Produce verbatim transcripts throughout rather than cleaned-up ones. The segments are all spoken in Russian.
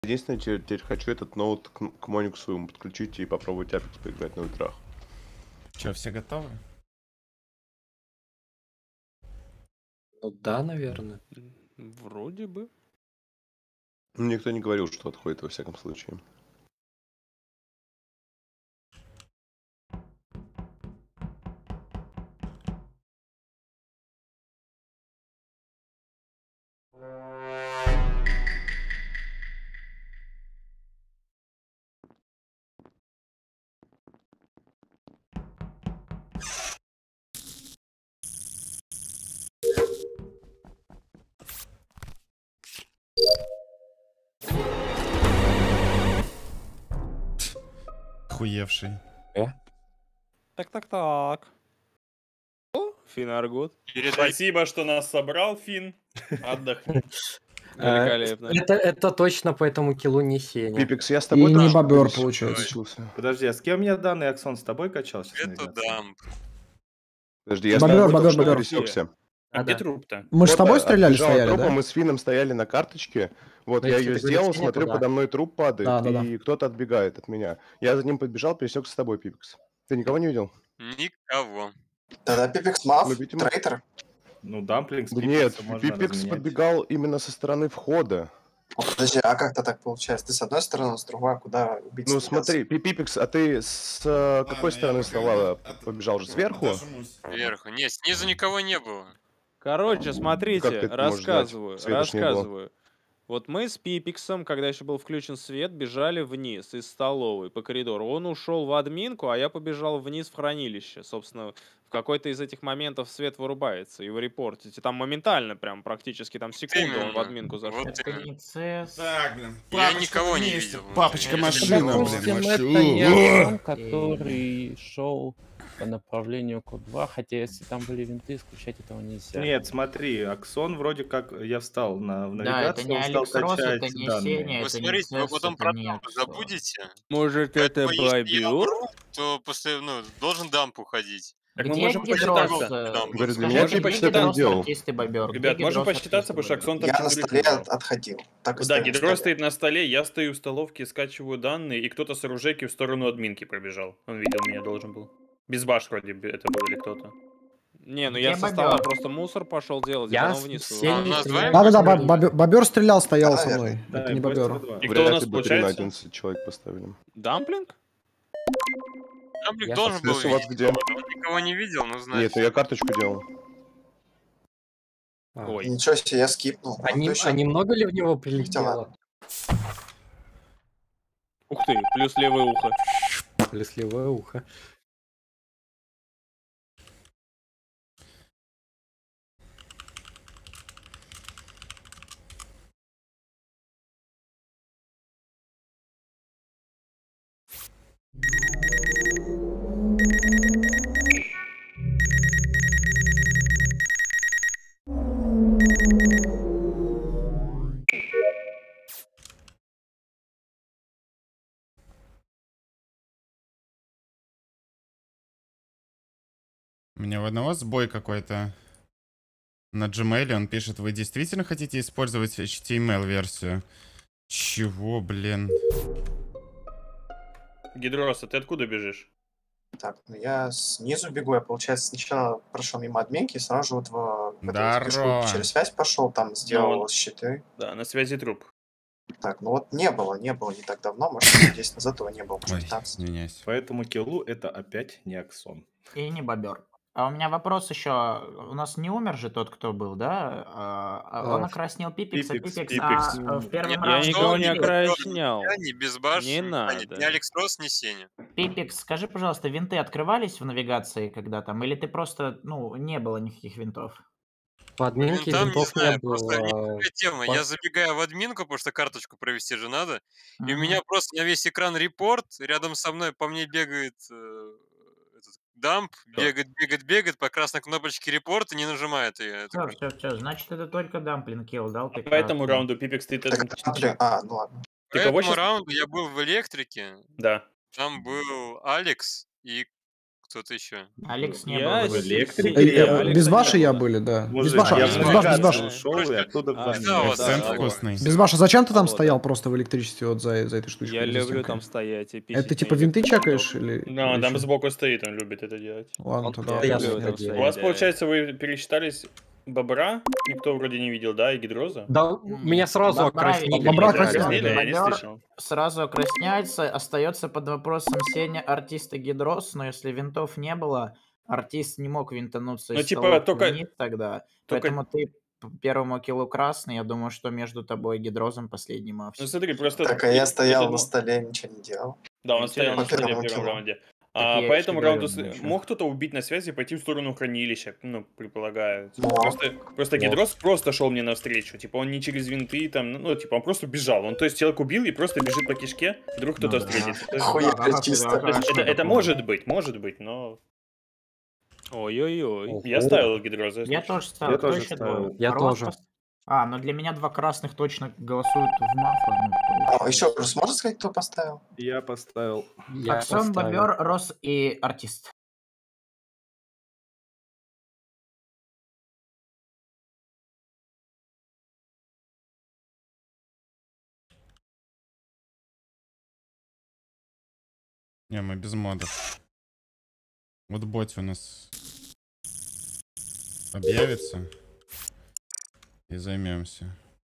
Единственное, теперь, теперь хочу этот ноут к, к Мониксу подключить и попробовать Апекс поиграть на ультрах. Че, все готовы? Ну да, наверное. Вроде бы. Никто не говорил, что отходит во всяком случае. Хуевший. Э? Так-так-так. О, Финаргут. Спасибо, что нас собрал, Фин. Отдохни. Великолепно. Это, это точно по этому киллу не Сеня. Пипекс, я с тобой И тоже не бобер, включ- получается. включился. Подожди, а с кем я данный Аксон с тобой качал? Сейчас Это дамп. Подожди, я с Бобер, тобой бобер, только что бобер. пересекся. А А, где да. труп-то? Мы же с Вот, тобой а, стреляли, отбежала стояли, трупа, да? мы с Фином стояли на карточке. Вот, То я есть ее ты сделал, говоришь, смотрю, некуда? подо мной труп падает, Да, да, да. и кто-то отбегает от меня. Я за ним подбежал, пересекся с тобой, Пипекс. Ты никого не видел? Никого. Тогда Пипекс Мав, Ну, видимо. трейтер. Ну, дамплинг с Да нет, Пипексом можно Пипекс разменять. подбегал именно со стороны входа. О, подожди, а как-то так получается? Ты с одной стороны, с другой, а куда убийца Ну двигался? смотри, Пи- Пипекс, а ты с э, какой стороны стола побежал же? Сверху? Вверху. Нет, снизу никого не было. Короче, Как смотрите, ты это можешь знать? рассказываю, Света ж не было. рассказываю. Вот мы с Пипексом, когда еще был включен свет, бежали вниз из столовой по коридору. Он ушел в админку, а я побежал вниз в хранилище. Собственно, в какой-то из этих моментов свет вырубается, и вы репортите. Там моментально, прям практически там секунду он в Именно. админку зашел. Вот Это именно. не ЦС. Так, блин. Я папочка никого на не месте, видел. Папочка Я машина, Допустим, блин, это машина. не Аксон, который шел по направлению код два, хотя если там были винты, исключать этого нельзя. Нет, смотри, Аксон вроде как я встал на, в Да, навигацию, это не он стал Алекс Рос, качать это не данные. Сеня, Вы это не смотрите, вы ЦС, потом это про не дамп Аксон. забудете. Может, это Поэтому, если я Бобер? умру, то после, ну, должен дамп уходить. Так мы Где можем Гидрос? посчитаться. Да, Говорю, для Скажи, меня где Пипекс это не Гидрос, делал. артисты Бобер? Ребят, Где можем Гидрос, посчитаться, артисты потому что Бобер? Аксон там Я на четверых столе нажал. от- отходил. Так и Да, стою на Гидро столе. стоит на столе, я стою в столовке, скачиваю данные, и кто-то с оружейки в сторону админки пробежал. Он видел меня, должен был. Без баш вроде бы это был или кто-то. Не, ну Где я со стола Бобер? просто мусор пошел делать, и Я потом с вниз Сеней его. А, у нас стрелял. двоих Да-да-да, были? бобер, бобер стрелял, стоял Да, со наверное. мной. Да, Это не Импостер бобер. два. В И кто у результате нас батарею на получается? одиннадцать человек поставили. Дамплинг? Дамплинг Я должен был Если у вас видеть. где? Он никого не видел, ну, Нет, значит. ну я карточку делал. А. Ой. Ничего себе, я скипнул. А, А не- то ещё- а немного ли в него Хотя прилетело? ладно. Ух ты, плюс левое ухо. Плюс левое ухо. У меня у одного сбой какой-то. На Gmail он пишет, вы действительно хотите использовать эйч ти эм эл-версию? Чего, блин? Гидрос, а ты откуда бежишь? Так, ну я снизу бегу. Я, получается, сначала прошел мимо админки, и сразу же вот в, в эту Здорово. движуху через связь пошел, там сделал Ну, щиты. Да, на связи труп. Так, ну вот не было, не было не так давно, может, минут десять назад его не было, может, Ой, пятнадцать. извиняюсь. Поэтому киллу это опять не Аксон. И не Бобер. А у меня вопрос еще. У нас не умер же тот, кто был, да? А, а он А, окраснил Пипекса. Пипекс, Пипекс, Пипекс. а в первом Нет, Я раунде... никого не Что? окраснял. Я ни Безбаш, Не а, нет, надо. ни Алекс Рос, ни Сеня. Пипекс, скажи, пожалуйста, винты открывались в навигации когда там? Или ты просто, ну, не было никаких винтов? По админке Там не винтов не знаю, просто было. некая тема. По- Я забегаю в админку, потому что карточку провести же надо. И у Мгм. меня просто на весь экран репорт, рядом со мной по мне бегает э, этот дамп, бегает, бегает, бегает, по красной кнопочке репорт и не нажимает ее. Я Все, такой, все, все. Значит, это только дамплинг килл дал. Ты По этому красный. раунду Пипекс ты... Так, это, блин, а, ну ладно. По Ты кого этому сейчас? раунду я был в электрике, Да. там был Алекс и кто-то еще. Алекс не Я был. с- Электрики с- я я- был. Алекса Без не Баши я было. были, да. Без Мужик, Баша, я без в Баш, без навигацию Баш. ушел, и оттуда в А, ванну. Да, вот Акцент да. вкусный. Без Баша, зачем ты там Вот, стоял да. просто в электричестве вот за, за этой штучкой? Я за люблю стенкой? там стоять и пить. Это типа винты чекаешь или... Да, или там чё? сбоку стоит, он любит это делать. Ладно, Он тогда... Я постоянно люблю это там делает. У вас, стоять. да. получается, вы пересчитались Бобра, никто вроде не видел, да, и Гидроза? Да, меня сразу Бобра окраснили. видели. Бобра Да, красили, краснели, да. я не Бобер слышал. сразу окрасняется, остается под вопросом Сеня, артист и Гидрос, но если винтов не было, артист не мог винтануться Ну, из типа, столовки только- вниз тогда, только- поэтому ты по первому киллу красный, я думаю, что между тобой и Гидрозом последний Ну мавс. смотри, просто... Так, а я стоял из на одного- столе, ничего не делал. Да, он стоял на По столе в первому первом киллу. раунде. Так А я по и этому что раунду говорю, с- ничего. мог кто-то убить на связи и пойти в сторону хранилища, ну, предполагаю. Мог. Просто, просто Мог. Гидрос просто шел мне навстречу. Типа, он не через винты, там, ну, типа, он просто бежал. Он, то есть, человек убил и просто бежит по кишке, вдруг кто-то Ну да. встретится. То есть, Охуеть, А как чисто. это- то есть а что это, это такого? может быть, может быть, но Ой-ой-ой. я ставил Гидроза. если Я честно. тоже ставил. Я Кто тоже еще ставил. двое? Я Рос тоже. пос- А, ну для меня два красных точно голосуют в мафа. ну, А, получается. еще раз, можно сказать, кто поставил? Я поставил. Я Аксон, поставил. Бобер, Рос и артист. Не, мы без модов. Вот бот у нас объявится. И займемся.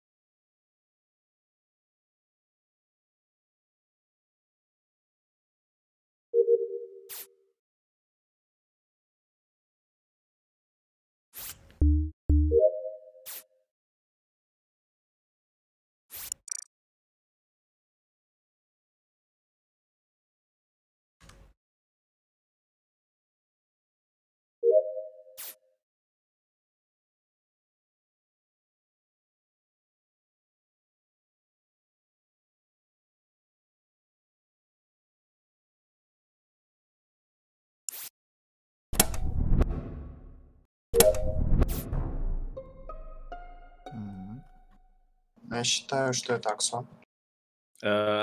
Мгм. Я считаю, что это Аксон. Э,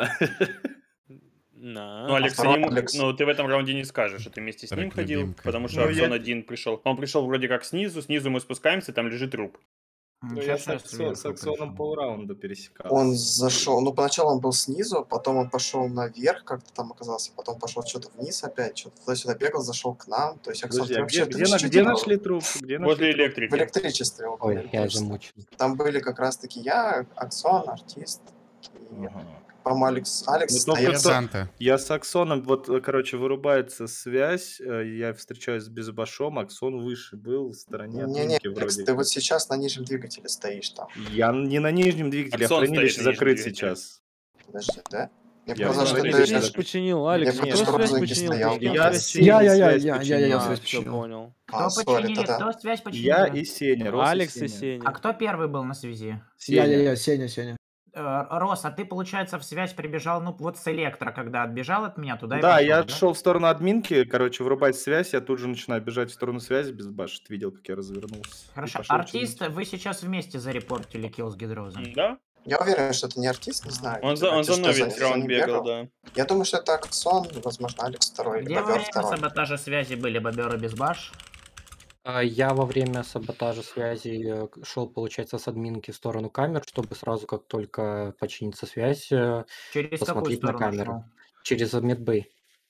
На. Ну, Алекс, второй ты не м- Алекс. ну, ты в этом раунде не скажешь, что ты вместе с ним Трек ходил, любимка. потому что Ну, Аксон я- один пришел. Он пришел вроде как снизу, снизу мы спускаемся, там лежит труп. М, Ну, я щас с, я Аксо- сверху с Аксоном пришел. полраунда пересекался. Он зашел, ну, поначалу он был снизу, потом он пошел наверх, как-то там оказался, потом пошел что-то вниз опять, что-то туда-сюда бегал, зашел к нам. То есть Аксон, Подожди, ты а вообще, где, ты где, же на- что где делал? нашли труп? Где нашли Возле труп? В электрики. электричестве. около Ой, я электричества. замучен. Там были как раз-таки я, Аксон, артист. И, Ага. по-моему, Алекс, Алекс Ну, только стоит. что- Санта. Я с Аксоном, вот, э, короче, вырубается связь, э, я встречаюсь с Безбашом, Аксон выше был, в стороне от Не-не, Минки Алекс, вроде. ты как. вот сейчас на нижнем двигателе стоишь там. Я не на нижнем двигателе, Аксон а хранилище стоит на нижнем закрыт двигателе. сейчас. Подожди, да? Мне Я показалось, что знаю, ты... что Связь починил, Алекс. Мне Кто показалось, что связь Розовенький починил? стоял. Ты с кем Я связь? Сеня Я, я, я, связь я, я, починил. я, я А, связь все починил. понял. Кто А, сори, починили? тогда. Кто связь починили? Я и Сеня, Рос и Алекс и Сеня. Сеня. А кто первый был на связи? Я, Сеня. я, я, Сеня, Сеня. Э, Рос, а ты, получается, в связь прибежал, ну, вот с электро, когда отбежал от меня, туда и Да, пошел, я да? шел в сторону админки, короче, вырубать связь, я тут же начинаю бежать в сторону связи без баш. Ты видел, как я развернулся. и Хорошо, пошел артист, чинить. вы сейчас вместе зарепортили килл с Гидрозом. Да? Я уверен, что это не артист, не знаю. Он за, он Ты за мной что, весь за раунд ним бегал, да. Я думаю, что это Аксон, возможно, Алекс второй, или Где во Бобер время второй. саботажа связи были Бобер и Безбаш? А, Я во время саботажа связи шел, получается, с админки в сторону камер, чтобы сразу, как только починится связь, э, Через какую посмотреть на сторону камеры. шел? Через медбей.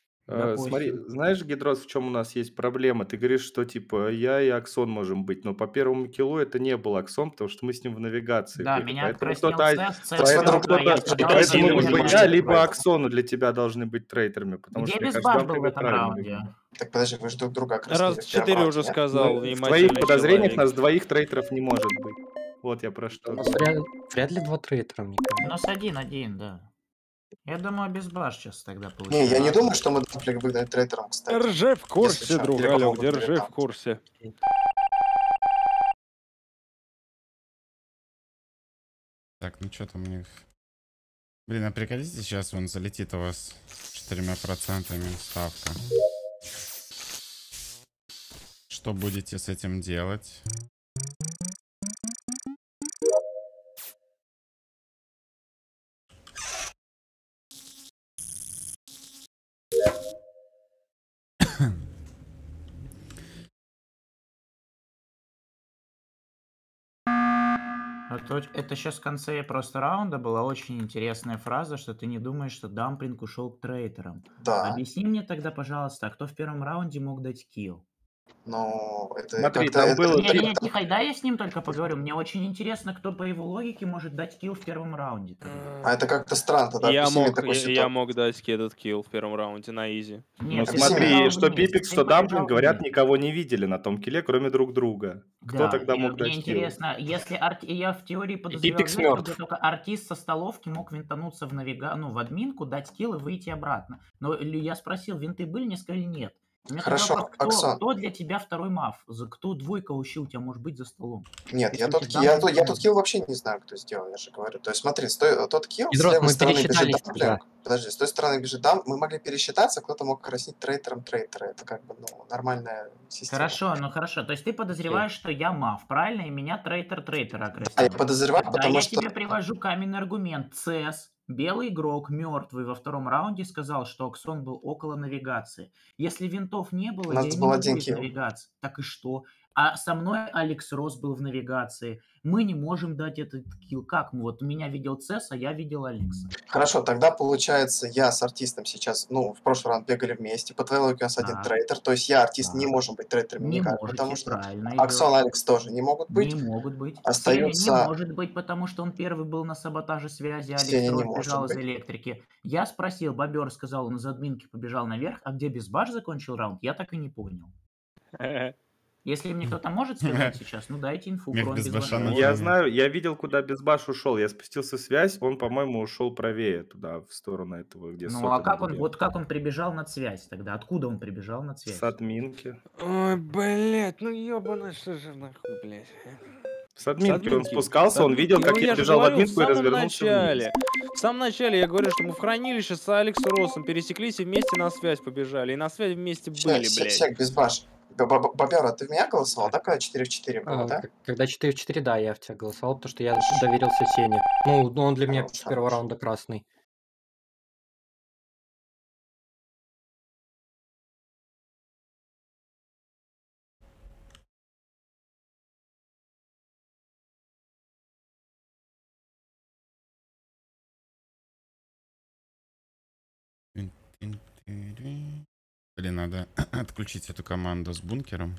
Э, Смотри, Допустим. знаешь, Гидрос, в чем у нас есть проблема? Ты говоришь, что типа я и Аксон можем быть, но по первому киллу это не был Аксон, потому что мы с ним в навигации Да, были. меня Поэтому откраснил кто-то, од- Цесс, Цесс поэтому был, да, я кто-то, сказал, поэтому что один либо может быть я, трейдер. либо Аксону для тебя должны быть трейдерами, потому Где что я Безбаш каждый был в ты этом правильно раунде? выглядел. Так подожди, вы же друг друга Раз краснили в четыре первом уже раунде, нет? сказал, Ну, в внимательный твоих подозрениях человек. нас двоих трейдеров не может быть. Вот я про что. У нас вряд, вряд ли два трейдера, мне У кажется. нас один-один, да. Я думаю, Безбаш сейчас тогда Не, получается. я не думаю, что мы должны выгнать трейдером, кстати. Держи в курсе, Если чё, друг или Алёк, помогут держи в трейдерам. курсе. Так, ну что там у них? Блин, а приколите, сейчас он залетит у вас четырьмя процентами ставка. Что будете с этим делать? Вот оч- это сейчас в конце просто раунда была очень интересная фраза, что ты не думаешь, что дамплинг ушел к трейтерам. Да. Объясни мне тогда, пожалуйста, а кто в первом раунде мог дать килл? Но это Смотри, как-то... там это- было Не, три... не, не, тихо, да, я с ним только поговорю. Мне очень интересно, кто по его логике может дать килл в первом раунде. тогда. А это как-то странно, тогда Я объясни мне мог, такую я, я ситуацию. мог дать этот килл в первом раунде на изи. Ну Нет, ты Объясни смотри, побежал что вниз, Пипикс, ты что побежал Дамплинг, говорят, вниз. никого не видели на том килле, кроме друг друга. Кто Да, тогда и мог мне дать килл? интересно, если арти- я в теории подозревал Пипикс версию, мертв. где только артист со столовки мог винтануться в навига... ну, в админку, дать килл и выйти обратно. Но ли- я спросил, винты были, мне сказали нет. У меня тогда Хорошо, вопрос, кто, Аксон. кто для тебя второй маф? За кто двойка ущи у тебя может быть за столом? Нет, Если я у тот, тебя ки- я, дамплинг тот, я тот может. килл вообще не знаю, кто сделал, я же говорю. То есть смотри, с той- тот килл, с Гидрос, левой мы стороны бежит пересчитались тогда. дамплинг. Подожди, с той стороны бежит дам, мы могли пересчитаться, кто-то мог краснить трейтером трейтера. Это как бы, ну, нормальная система. Хорошо, ну хорошо. То есть ты подозреваешь, что я маф, правильно? И меня трейтер трейтера Да, я окрасил. подозреваю, Тогда потому я что... тебе привожу каменный аргумент. Цес, белый игрок, мертвый во втором раунде, сказал, что Аксон был около навигации. Если винтов не было, У я нас не был могу один из килл. навигации. Так и что? А со мной Алекс Рос был в навигации. Мы не можем дать этот килл. Как? Ну, вот меня видел Цес, а я видел Алекса. Хорошо, тогда получается, я с артистом сейчас, ну, в прошлый раунд бегали вместе, по твоей логике у нас один Так, трейтер, то есть я, артист, не так. можем быть трейтерами Не никак, потому можете, что правильно Аксон, идешь. Алекс тоже не могут быть. Не могут быть. Сеня не Остается... может быть, потому что он первый был на саботаже связи, Алекс Сеня не Рос может бежал из быть. электрики. Я спросил, Бобер сказал, он из админки побежал наверх, а где Безбаш закончил раунд, я так и не понял. Если мне кто-то может сказать сейчас, ну дайте инфу, Мех кроме Безбаша Безбаша. на Я теме. знаю, я видел, куда Безбаш ушел. Я спустился в связь, он, по-моему, ушел правее туда, в сторону этого, где Ну а сотый как он, набегал. вот как он прибежал над связь тогда? Откуда он прибежал над С связь? админки. Ой, блядь, ну ёбаный, что же нахуй, блядь. С С админки он админки, с спускался, он видел, админки. как Ну я я же бежал в говорю, в админку и самом развернулся вниз. начале. В самом начале я говорю, что мы в хранилище с Алекс Росом пересеклись и вместе на связь побежали. И на связь вместе были, блядь. Сек, Безбаш. Бобер, а ты в меня голосовал, да, когда четыре в четыре было, А, да? к- Когда четыре в четыре, да, я в тебя голосовал, потому что я доверился Сене. Ну, ну, он для меня Хорош, с первого хорош. раунда красный. Блин, надо отключить эту команду с бункером.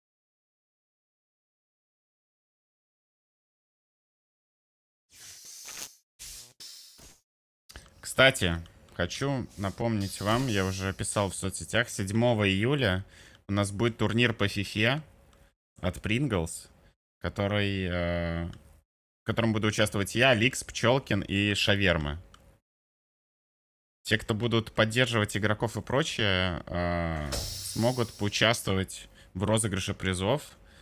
Кстати, хочу напомнить вам, я уже писал в соцсетях, седьмого июля у нас будет турнир по фифе от Pringles, который, э, в котором буду участвовать я, Ликс, Пчелкин и Шаверма. Те, кто будут поддерживать игроков и прочее, э, смогут поучаствовать в розыгрыше призов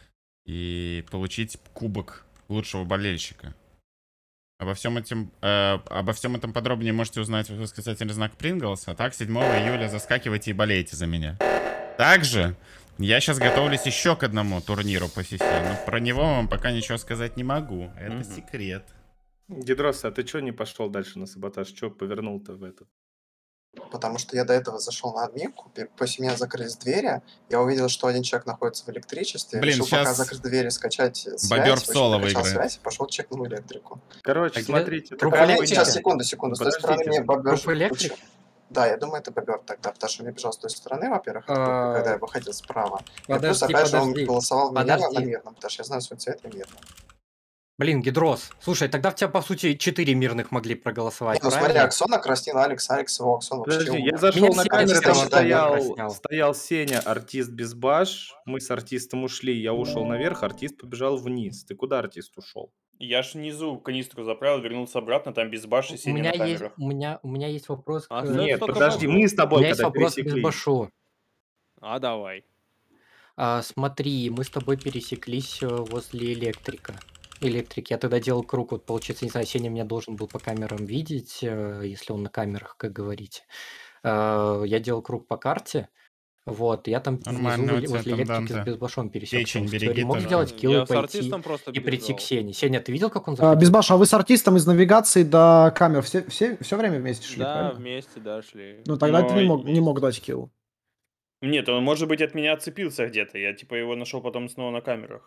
и получить кубок лучшего болельщика. Обо всем этим, э, обо всем этом подробнее можете узнать в восклицательный знак Pringles. А так, седьмого июля заскакивайте и болейте за меня. Также я сейчас готовлюсь еще к одному турниру по фифе, но про него вам пока ничего сказать не могу. Это Мгм. секрет. Гидрос, а ты что не пошел дальше на саботаж? Что повернул-то в этот? Потому что я до этого зашел на админку, пе- после меня закрылись двери, я увидел, что один человек находится в электричестве, Блин, решил пока сейчас закрыть двери, скачать связь, Бобер в очень соло прокачал выиграет. связь, пошел чекнул электрику. Короче, А где смотрите, труп такая Нет, хуйня. сейчас, электрика? секунду, секунду, с той стороны мне Подождите. Бобер Труп электрик? включил. Да, я думаю, это Бобер тогда, потому что он мне бежал с той стороны, во-первых, это как бы, когда я А, выходил справа. И плюс, Подожди, опять же, он подожди, голосовал меня на подожди. мирном, потому что я знаю свой цвет и мирно. Блин, Гидрос, слушай, тогда в тебя, по сути, четыре мирных могли Не, проголосовать, ну смотри, правильно? Аксона краснил, Алекс, Алекс его, Аксон вообще Подожди, я умер. зашел Меня на все камеры, Алекс там тоже первого умер. стоял, краснял. стоял Сеня, артист Безбаш. Мы с артистом ушли, я ушел наверх, артист побежал вниз. Ты куда, артист, ушел? Я ж внизу канистру заправил, вернулся обратно, там без башни У синий меня на есть, камерах. у меня, у меня есть вопрос А к... Цец Нет, только подожди, Бобер. мы с У тобой меня есть когда вопрос к пересеклись. Безбашу. А давай. А, смотри, мы с тобой пересеклись э, возле электрика. Электрики. Я тогда делал круг, вот получается, не знаю, Сеня меня должен был по камерам видеть, э, если он на камерах, как говорите. Э, Я делал круг по карте, вот, я там внизу Нормально у возле тебя возле там, электрики с Данте. Безбашом пересекся. Печень Он в береги теории мог тоже. сделать килл Я и с пойти артистом просто и прийти к бежал. Сене. Сеня, ты видел, как он А, заходил? Безбаш, а вы с артистом из навигации до камер все, все, все время вместе шли, Да, правильно? вместе, да, шли. Ну тогда ты Но не мог, не мог дать килл. нет, он, может быть, от меня отцепился где-то. Я, типа, его нашел потом снова на камерах.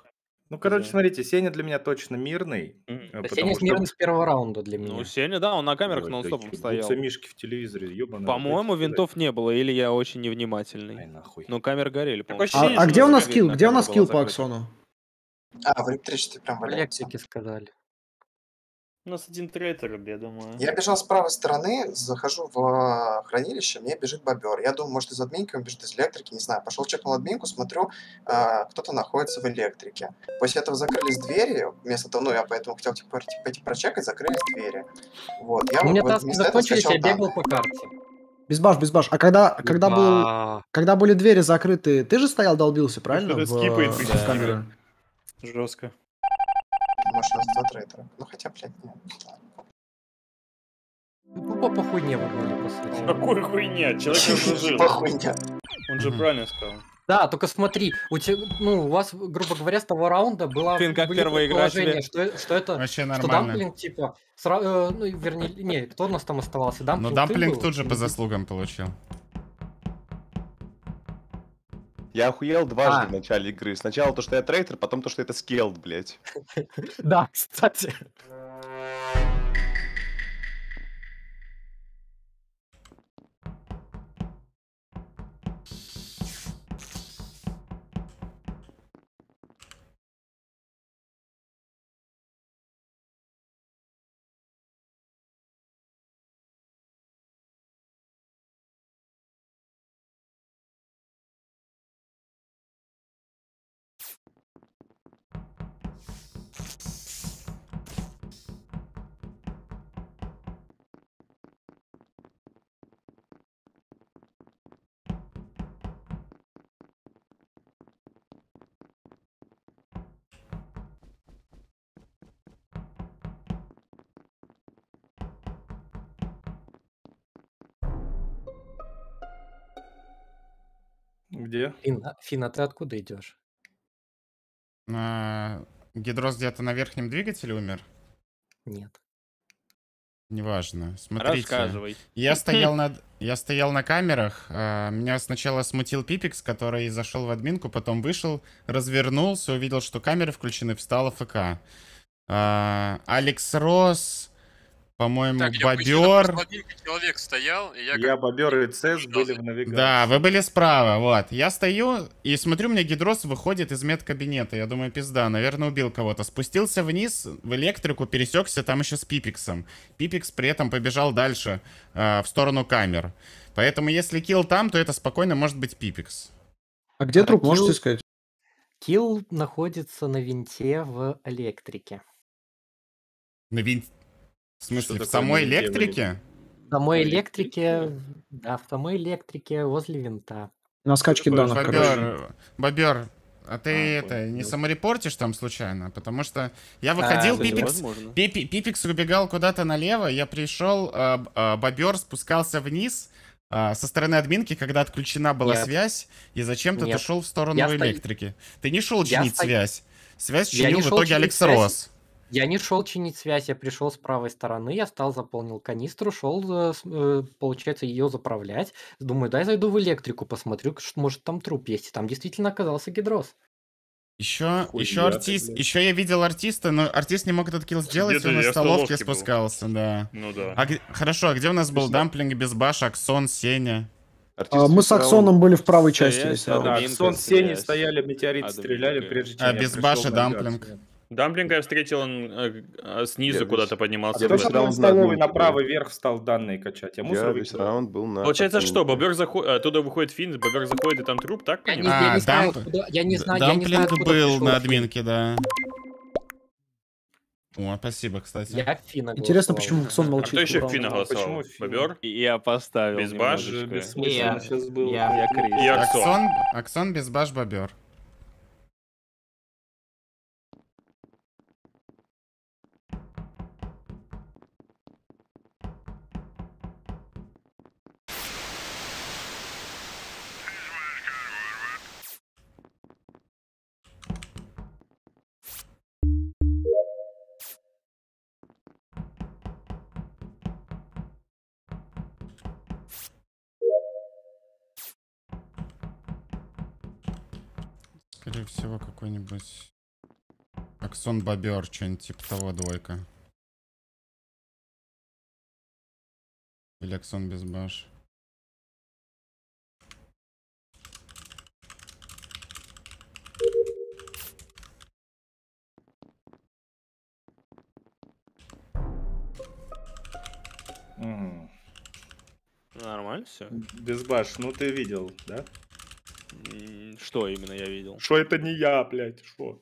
Ну, короче, Да. смотрите, Сеня для меня точно мирный, Мгм. э, Да потому Сеня что... смирный с первого раунда для Ну, меня. Сеня, да, он на камерах Ой, да нон-стопом ебутся стоял. мишки в телевизоре, ёбаный рот, дайте По-моему, сказать. винтов не было, или я очень Ай, невнимательный. нахуй. Но камеры горели, Такое по-моему. ощущение, А, а что где у нас- нас Видно, килл? Где у камера нас была килл по закрыта. Аксону? А, в электричестве прям В валяется. электрике сказали. У нас один трейтер, я думаю. Я бежал с правой стороны, захожу в а, хранилище, мне бежит бобер. Я думаю, может, из админки он бежит из электрики, не знаю. Пошел чекнул админку, смотрю, а, кто-то находится в электрике. После этого закрылись двери, вместо того, ну, я поэтому хотел типа, пойти- пойти прочекать, закрылись двери. Вот, я У меня вот таски вместо этого закончились, скачал я бегал данные. по карте. Безбаш, безбаш. А когда, когда, был, Еба. когда были двери закрыты, ты же стоял, долбился, правильно? что-то В, скипает э, почти в камеры. Жестко. Может, у нас два трейтера. Ну, хотя, блядь, нет. Тупо по хуйне выгнали, по сути. Какой хуйня? Человек разложил. Типа хуйня. Он же Мгм. правильно сказал. Да, только смотри, у тебя, ну, у вас, грубо говоря, с того раунда была, Фин, как были первая игра предположения, тебе? что, э- что это, Вообще что нормально. дамплинг, типа, сра- э, ну, вернее, не, кто у нас там оставался? Но Дамплинг, ты дамплинг был? тут же по Или- заслугам получил. Я охуел дважды А. в начале игры. Сначала то, что я трейтер, потом то, что это скелд, блядь. Да, кстати. Где? Фин, а- Фин, а ты откуда идешь? А, Гидрос где-то на верхнем двигателе умер? Нет. Неважно. Смотрите. Рассказывай. Я стоял на, я стоял на камерах. а, Меня сначала смутил Пипикс, который зашел в админку, потом вышел, развернулся, увидел, что камеры включены, встал АФК. А, Алекс Росс, по-моему, Так, я обычно Бобер. просто один человек стоял, и я, Я, как Бобер и Цез были в навигации. Да, вы были справа, вот. Я стою и смотрю, у меня Гидрос выходит из медкабинета. Я думаю, пизда, наверное, убил кого-то. Спустился вниз в электрику, пересекся там еще с Пипиксом. Пипикс при этом побежал дальше, э, в сторону камер. Поэтому если килл там, то это спокойно может быть Пипикс. А где А труп, килл- можете сказать? Килл находится на винте в электрике. На вин... В смысле, Что в такое самой на винте электрике? В самой В электрике, да, в самой электрике возле винта. На скачке такое данных, Бобер? короче. Бобер, Бобер, а ты А, это, понял. не Ну. саморепортишь там случайно? Потому что я выходил, А, Пипикс, Возможно. Пипи- Пипикс убегал куда-то налево, я пришел, а, б- а, Бобер спускался вниз а, со стороны админки, когда отключена была Нет. связь, и зачем-то ты Нет. шел в сторону Я сто- электрики. Ты не шел Я чинить сто- связь. Связь Я чинил не в шел итоге чинить Алекс связь. Росс. Я не шел чинить связь, я пришел с правой стороны, я встал, заполнил канистру, шел, э, с- э, получается, ее заправлять. Думаю, дай зайду в электрику, посмотрю, что, может, там труп есть. И там действительно оказался Гидрос. Еще, Хуя еще ты, артист, блядь. еще я видел артиста, но артист не мог этот килл сделать, Где-то он я из в столовки столовке был. спускался, да. Ну да. А г- хорошо, а где у нас был Точно. дамплинг, Безбаш, Аксон, Сеня? А, мы с Аксоном были в правой части. Связь, если да, я Да, Админка, Аксон с Сеней связь. стояли, метеорит Админка. стреляли, прежде чем А я без пришел Баша в дамплинг? навигацию. Дамплинга я встретил, он э, э, снизу Я куда-то весь- поднимался. я Кто весь там вроде. в раунд на столовой админке на правый был. верх встал данные качать? Я мусор Я весь выкидывал. раунд был на Получается, что, админке. Бобер заходит, оттуда выходит Финн, Бобер заходит, и там труп, так Я не, понимаю? я А, не знаю, дамп- откуда- я не знаю, я не знаю, Дамплинг откуда был пришел на Фин. админке, да. О, спасибо, кстати. Я Фина Интересно, голосовал. почему Аксон А молчит. кто еще Ура. Фина голосовал? Почему Финн? Бобер? И я поставил Безбаш? немножечко. Бессмысленно Я- сейчас было. я- Я Крис. И Аксон. Аксон, Аксон, Безбаш, Бобер. Скорее всего, какой-нибудь Аксон Бобер, что-нибудь типа того, двойка. Или Аксон без баш. М. Нормально все? Без баш, ну ты видел, да? Что именно я видел? Что это не я, блядь, что?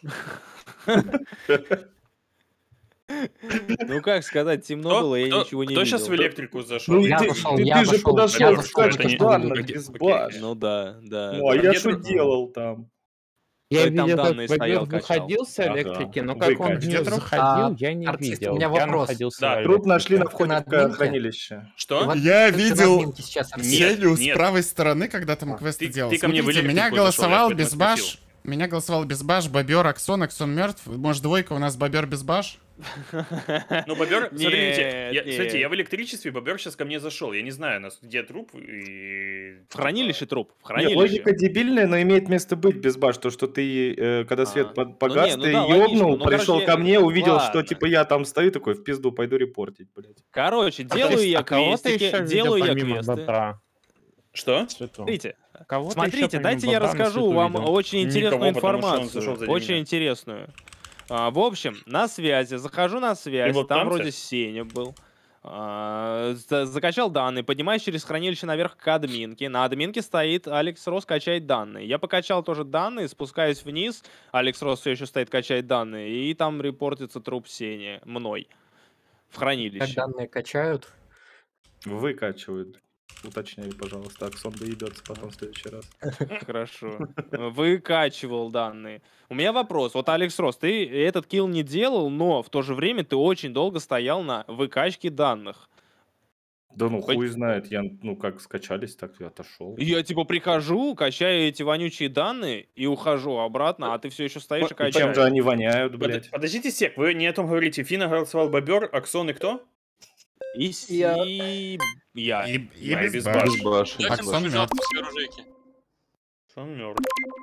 Ну как сказать, темно Кто, было, я кто- ничего не кто видел. сейчас в электрику зашел? Ну Я ты, пошел, ты, я ты же пошел, подошел я в пошел, скачках я данных пошел. без Окей. баш. Ну да, да. Ну, а да. я где что труп? делал там? Я Ой, там видел, как данные стоял, Бобер качал. выходил с Ага. электрики, но как он в Выкачал. нее Где труп? заходил, А, я не артист, у видел. меня Я вопрос. находился Да, в Труп нашли на электрике. входе на в админке? хранилище. Что? Вот Я ты на видел админке сейчас Нет, Сеню с нет. правой стороны, когда там А. квесты Ты- делал. ты ко мне в Смотрите, меня электрику зашел, я голосовал поэтому без баш. спросил. Меня голосовал без баш, Бобер, Аксон, Аксон мертв. Может, двойка у нас Бобер без баш? Ну, Бобер, смотрите, Нет, я, смотрите, нет. я в электричестве, Бобер сейчас ко мне зашел. Я не знаю, нас где труп и... В хранилище труп, в Не, хранилище. логика дебильная, но имеет место быть без баш. То, что ты, э, когда свет А. под- Ну погас, не, ну ты да, логично. ёбнул, Ну, пришел короче, ко мне, увидел, что ладно. типа я там стою, такой, в пизду, пойду репортить, блядь. Короче, А то делаю есть, я а кого ты еще квестики, видел делаю я помимо квесты. Бобра? Что? Свету? Смотрите, Кого ты смотрите, еще дайте помимо я Бобра на расскажу свету вам видел? очень интересную Никого, потому что он информацию. зашел за Очень меня. интересную. А, в общем, на связи, захожу на связь, вот там там вроде связь? Сеня был. А, за- закачал данные, поднимаюсь через хранилище наверх к админке. На админке стоит Алекс Рос, качает данные. Я покачал тоже данные, спускаюсь вниз. Алекс Рос все еще стоит, качает данные. И там репортится труп Сени мной в Как хранилище. данные качают? Выкачивают. Уточняй, пожалуйста, Аксон доебется потом в следующий раз. Хорошо. Выкачивал данные. У меня вопрос. Вот, Алекс Рос, ты этот килл не делал, но в то же время ты очень долго стоял на выкачке данных. Да ну Пой- хуй знает, я, ну как скачались, так я отошел. Я типа прихожу, качаю эти вонючие данные и ухожу обратно, а ты все еще стоишь и И чем же качаешь. они воняют, Под- блядь? Подождите сек, вы не о том говорите. Фина голосовал Бобер, Аксон и кто? И, с- Я- и я. И, и А, и без без баш. Без баш. Я Аксон всем побежал мертв. после оружейки. Аксон мертв.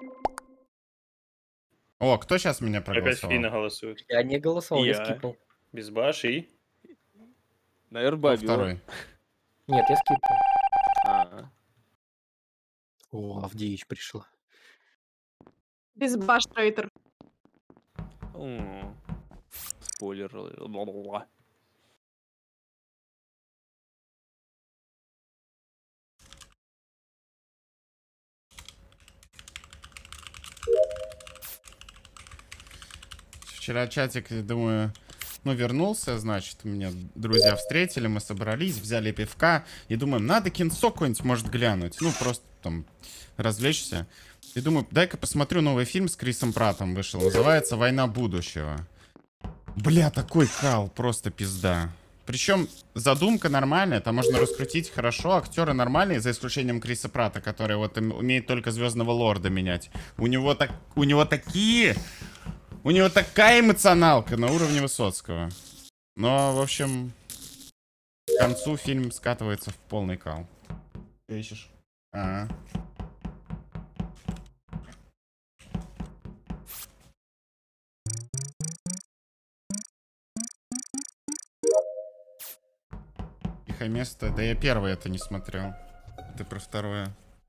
О, кто сейчас меня Опять проголосовал? Фина голосует. Я не голосовал, я Я. скипнул. Без баш и... Наверное, Кто Бобер. второй? Нет, я скипнул. А. О, Авдеич пришла. Без баш трейтер. М. Спойлер. Бла-бла-бла. Вчера чатик, я думаю, ну, вернулся, значит, меня друзья встретили, мы собрались, взяли пивка, и думаем, надо кинцо какое-нибудь, может, глянуть, ну, просто там развлечься. И думаю, дай-ка посмотрю новый фильм с Крисом Праттом вышел, называется «Война будущего». Бля, такой кал, просто пизда. Причем задумка нормальная, там можно раскрутить хорошо, актеры нормальные, за исключением Криса Пратта, который вот им- умеет только Звездного Лорда менять. У него так, у него такие... У него такая эмоционалка на уровне Высоцкого. Но, в общем, к концу фильм скатывается в полный кал. Что ищешь? А. Тихое место. Да я первое это не смотрел. Ты про второе.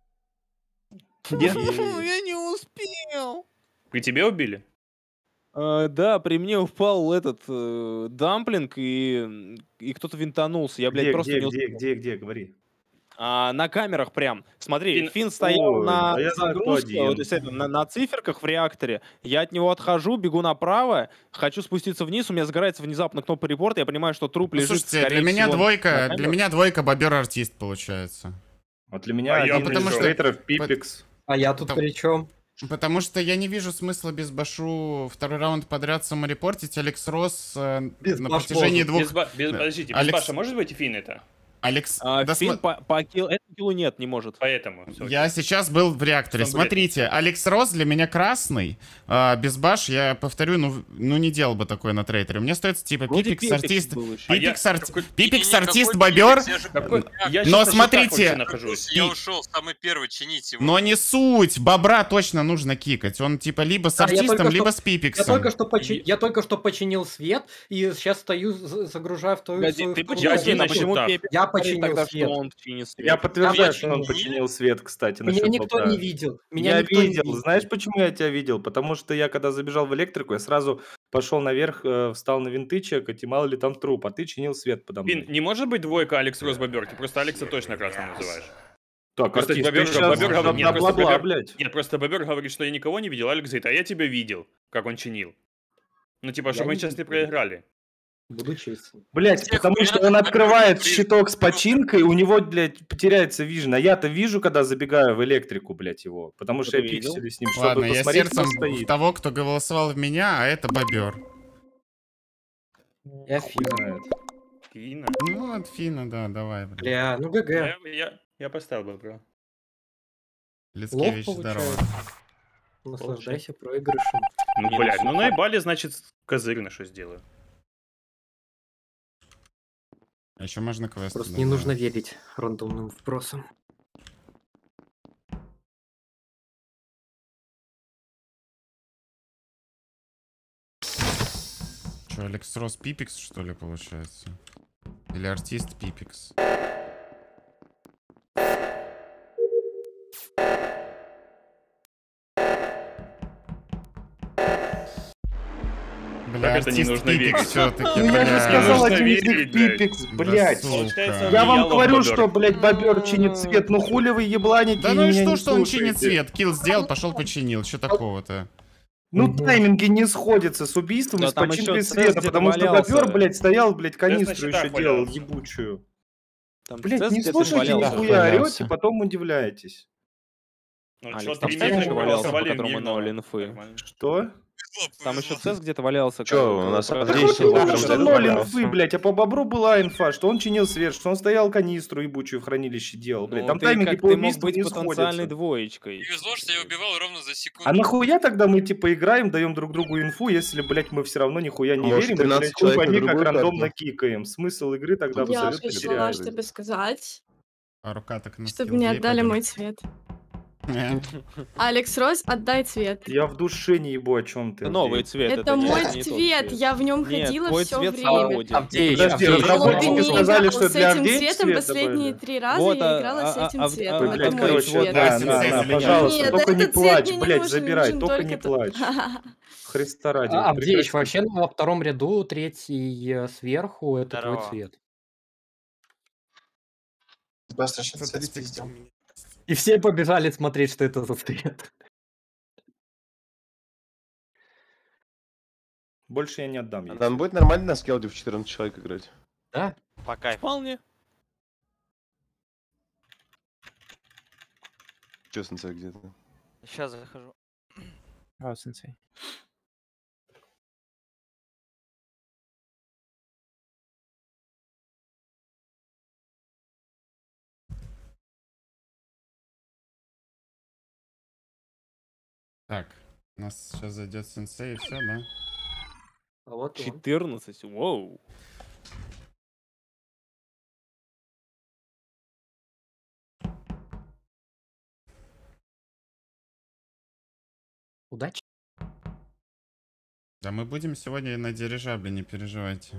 Я не успел. При тебе убили? А, да, при мне упал этот э, дамплинг, и, и кто-то винтанулся. Я, блядь, Где, просто где, не где, успел. где, где, говори. А, на камерах прям. Смотри, Фин- Фин стоял Ой, на да я знаю, кто загрузке, один. вот, то есть это, на, на циферках в реакторе. Я от него отхожу, бегу направо, хочу спуститься вниз, у меня загорается внезапно кнопка репорта, я понимаю, что труп Ну, лежит, слушайте, скорее для меня всего, двойка, на для камерах. меня двойка Бобер-артист получается. Вот для меня А я один потому из что- трейтеров Пипекс. А я тут Там- при чем? Потому что я не вижу смысла без башу второй раунд подряд саморепортить. Алекс Росс э, Без на баш протяжении может. двух... Без ба- без- Да. Подождите, без Алекс- баша может быть и Фин это? Алекс... А, да Фин сма- по- покил... Это киллу нет, не может. Поэтому. всё Я окей. сейчас был в реакторе. Сам бред Смотрите, Алекс Рос для меня красный. А, без баш, я повторю, ну, ну не делал бы такое на трейтере. Мне остается типа Вроде Пипикс, Пипикс артист, был еще. А я- Пипикс, арти- какой- Пипикс, Не-не, артист, какой бобер. Пипикс? Я же- Какой- Я Но щас на смотрите, щитах вообще нахожусь. Я ушел самый первый, чинить его. Но не суть. Бобра точно нужно кикать. Он типа либо с А, я артистом, только либо что- с Пипиксом. Я только, что почи- я только что починил свет, и сейчас стою, за- загружаю в твою... Погоди, свою ты вторую Я почему один на картинку. почему счетах. Пепик Я говорит починил тогда, свет. что он чинит свет? Я подтверждаю, что он починил. починил свет, кстати, Меня насчет никто бобра. не видел. Меня Я никто не видел. видел. Знаешь, почему я тебя видел? Потому что я, когда забежал в электрику, я сразу пошел наверх, э, встал на винты чекать, и мало ли там труп, а ты чинил свет подо мной. Пин, не может быть двойка Алекс Рос Бобер? Ты просто Алекса точно красным называешь. Так, Просто артист, Бобер, ты щас Бобер говорит, нет, просто бла-бла-бла, Бобер, блядь. нет, просто Бобер говорит, что я никого не видел, Алекс говорит, а я тебя видел, как он чинил. Ну, типа, Я чтобы мы не сейчас не видел. проиграли. Буду честен. Блять, Всех потому вариантов что он Бобер открывает при- щиток с починкой, у него, блядь, потеряется вижн. А я-то вижу, когда забегаю в электрику, блядь, его. Потому что Ты я видел? пикселю с ним, Ладно, чтобы я посмотреть, кто сердцем в стоит. того, кто голосовал в меня, а это бобер. Я Хуй Фина. знает. Фина. Ну, от Фина, да, давай, блин. Бля, ну ГГ. Я, я, я поставил Бобра. Лох Лицкевич, здорово. получается. Наслаждайся проигрышем. Ну, Минус блядь, ну сухо. наебали, значит, козырь на что сделаю. А еще можно квест. Просто туда не нужно сделать. верить рандомным вбросам. Че, Алекс Рос Пипикс, что ли, получается? Или артист Пипикс? Бля, Как это не артист нужно Пипикс верить? все-таки, Ну я же бля. сказал, нужно один из них верить, блядь. пипикс, Да блядь. сука. Получается, Я вам Ялов говорю, Бобер. что, блядь, бобер чинит свет. Ну хули вы ебланите Да и ну и меня что, не что он чинит слушаете? свет? Килл сделал, пошел починил. Что такого-то? Ну, Мгм. тайминги не сходятся с убийством Да и с там починкой еще света, где-то потому что валялся. бобер, блядь, стоял, блядь, на канистру счетах еще делал, валялся. ебучую. Там Блядь, Цез не где-то слушайте, валялся. нихуя Валялся. орете, потом удивляетесь. Ну, Алекс, чё, там три Цез метра еще валялся, по голосовали, которому мирно. ноль инфы. Нормально. Что? Там еще Цез где-то валялся. Чё, как бы, у нас про- Авдей Так вот сидел, именно, прям что этот ноль валялся. инфы, блядь, а по бобру была инфа, что он чинил свет, что он стоял канистру ебучую в хранилище делал, блядь. Ну, Там ты тайминги как по ты мог убийству быть не потенциальной сходятся. двоечкой. Повезло, что я убивал ровно за секунду. А нахуя тогда мы, типа, играем, даем друг другу инфу, если, блядь, мы все равно нихуя не Может, верим, и, тринадцать блядь, хуй человек на пойми, как другую рандомно карту? кикаем. Смысл игры тогда Я абсолютно пришла, теряется. чтобы сказать, А рука так на чтобы скилл мне две отдали пойдём. мой цвет. Э, Алекс Рос, отдай цвет. Я в душе не ебу, о чем ты. Это новый Андрей. цвет. Это не- мой не тот цвет, я в нем Нет, ходила твой все цвет время. свободен. Авдеич, Подожди, Авдеич, Алло, ты разработчики не сказали, играл что с для этим Авдея цветом цвет последние добавили. три раза, Вот, я играла с а- этим а- цветом. Ой, а- блядь, Это мой короче, цвет. да, Цвет. на, Цвет на, меня. пожалуйста, Нет, только не этот цвет плачь, мне не блядь, нужен, забирай, нужен только только не тот. плачь. Христа ради. А, Авдеич, прекрати. вообще во втором ряду, третий э, сверху, это твой Здорово. цвет. Быстро сейчас цвет Смотрите, спиздил. И все побежали смотреть, что это за цвет. Больше я не отдам А ей. там будет нормально на скелде в четырнадцать человек играть? Да? По кайфу. Вполне. Честно, цвет где-то. Сейчас захожу. А, сенсей. Так, у нас сейчас зайдет сенсей и все, да? А вот он. четырнадцать. Воу. Удачи. Да мы будем сегодня на дирижабле, не переживайте.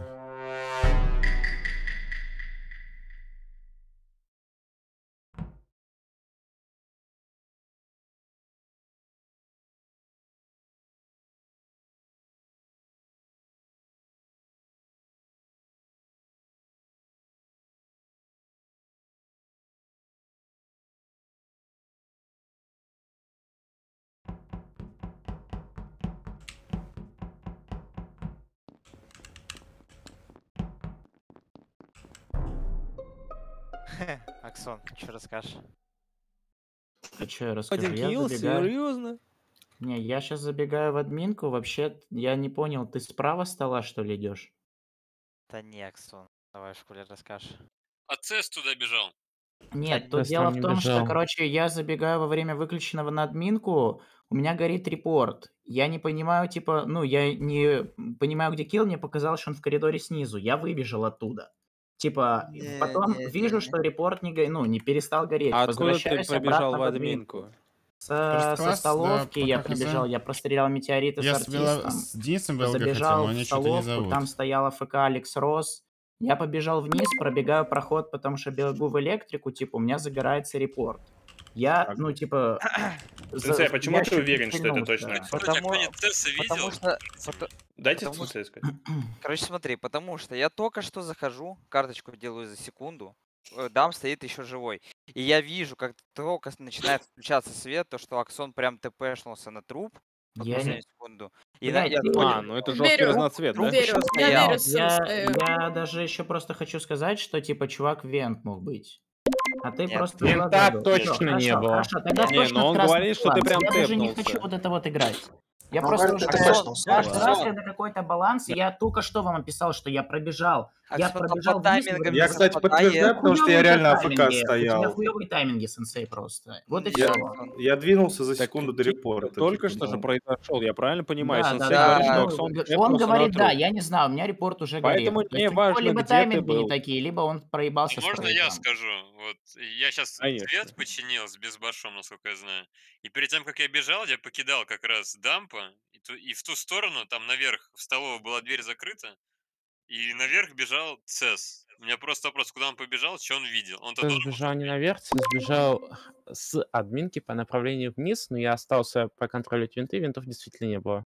Аксон, что расскажешь? А что я расскажу? Один Я килл, забегаю... серьезно? Не, я сейчас забегаю в админку. Вообще, я не понял, ты справа стола, что ли, идешь? Да не, Аксон. Давай в школе расскажешь. А Цес туда бежал. Нет, тут Я дело сам в не том, что, бежал. короче, я забегаю во время выключенного на админку, у меня горит репорт. Я не понимаю, типа, ну, я не понимаю, где килл, мне показалось, что он в коридоре снизу. Я выбежал оттуда. Типа, и Не, потом не, вижу, не. что репорт не, го- ну, не перестал гореть. А откуда ты Возвращаюсь пробежал обратно в в админку. админку? Со, First со class, да, столовки я пока хз. прибежал, я прострелял метеориты с Я с, Бела- артистом. с Денисом БЛГ хотел, Забежал но в они что-то не столовку, зовут. там стояла ФК Алекс Рос. Я побежал вниз, пробегаю проход, потому что бегу в электрику, типа, у меня загорается репорт. Я, Так. ну, типа, Сенсей, а за- почему я ты чуть не уверен, что это стрельнулся. точно? Потому, Кто-нибудь Цесса потому видел? что... пото- Дайте потому Сенсей сказать. Короче, смотри, потому что я только что захожу, карточку делаю за секунду, э, дам стоит еще живой. И я вижу, как только с- начинает включаться свет, то, что Аксон прям тпшнулся на труп под Я последнюю не... секунду. И на- Блядь, я ты- понял, А, ну это жесткий Верю. разноцвет, да? труп Верю. еще Я стоял. верю Я, Сенсею. я даже еще просто хочу сказать, что, типа, чувак Вент мог быть. А ты Нет. просто в Винта глаза был. точно Всё, не хорошо, было. хорошо, тогда Не, точно но он красный говорит, что ты баланс. прям Я даже не тэпнулся. хочу вот это вот играть. Я Ну, просто говорит, уже ты каждый, тэпнулся, каждый ладно. раз, когда какой-то баланс, я только что вам описал, что я пробежал. Я Аксон там пробежал по вниз. и таймингам вроде Я, не бы- кстати, совпадает. подтверждаю, потому что я Хуёвые реально у тебя АФК тайминги, У тебя стоял. хуёвые тайминги, сенсей, просто. Вот и Не, Я, все. Аксон. я двинулся за Так секунду до типа, репорта. только типа, что же ну. произошел, я правильно понимаю? Да, да, Сенсей да. говорит, что Да. Ну, Аксон г- он тэпнулся на говорит, да, труп. я не знаю, у меня репорт уже Поэтому горел. То не есть у него важно, либо где ты тайминги не был. такие, либо он проебался А с можно я прыжком. скажу? Вот я сейчас Конечно. свет починил с безбашом, насколько я знаю. И перед тем, как я бежал, я покидал как раз дампа. И, ту- и в ту сторону, там наверх, в столовую была дверь закрыта. И наверх бежал Цесс. У меня просто вопрос, куда он побежал, что он видел? Он-то Ты должен был сбежал не наверх, ты сбежал с админки по направлению вниз, но я остался проконтролить винты, винтов действительно не было.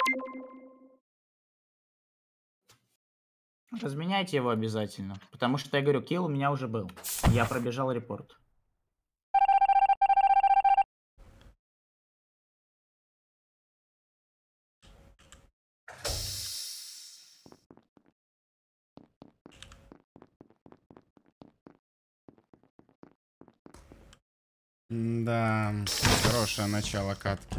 Разменяйте его обязательно. Потому что, я говорю, килл у меня уже был. Я пробежал репорт. Да, хорошее начало катки.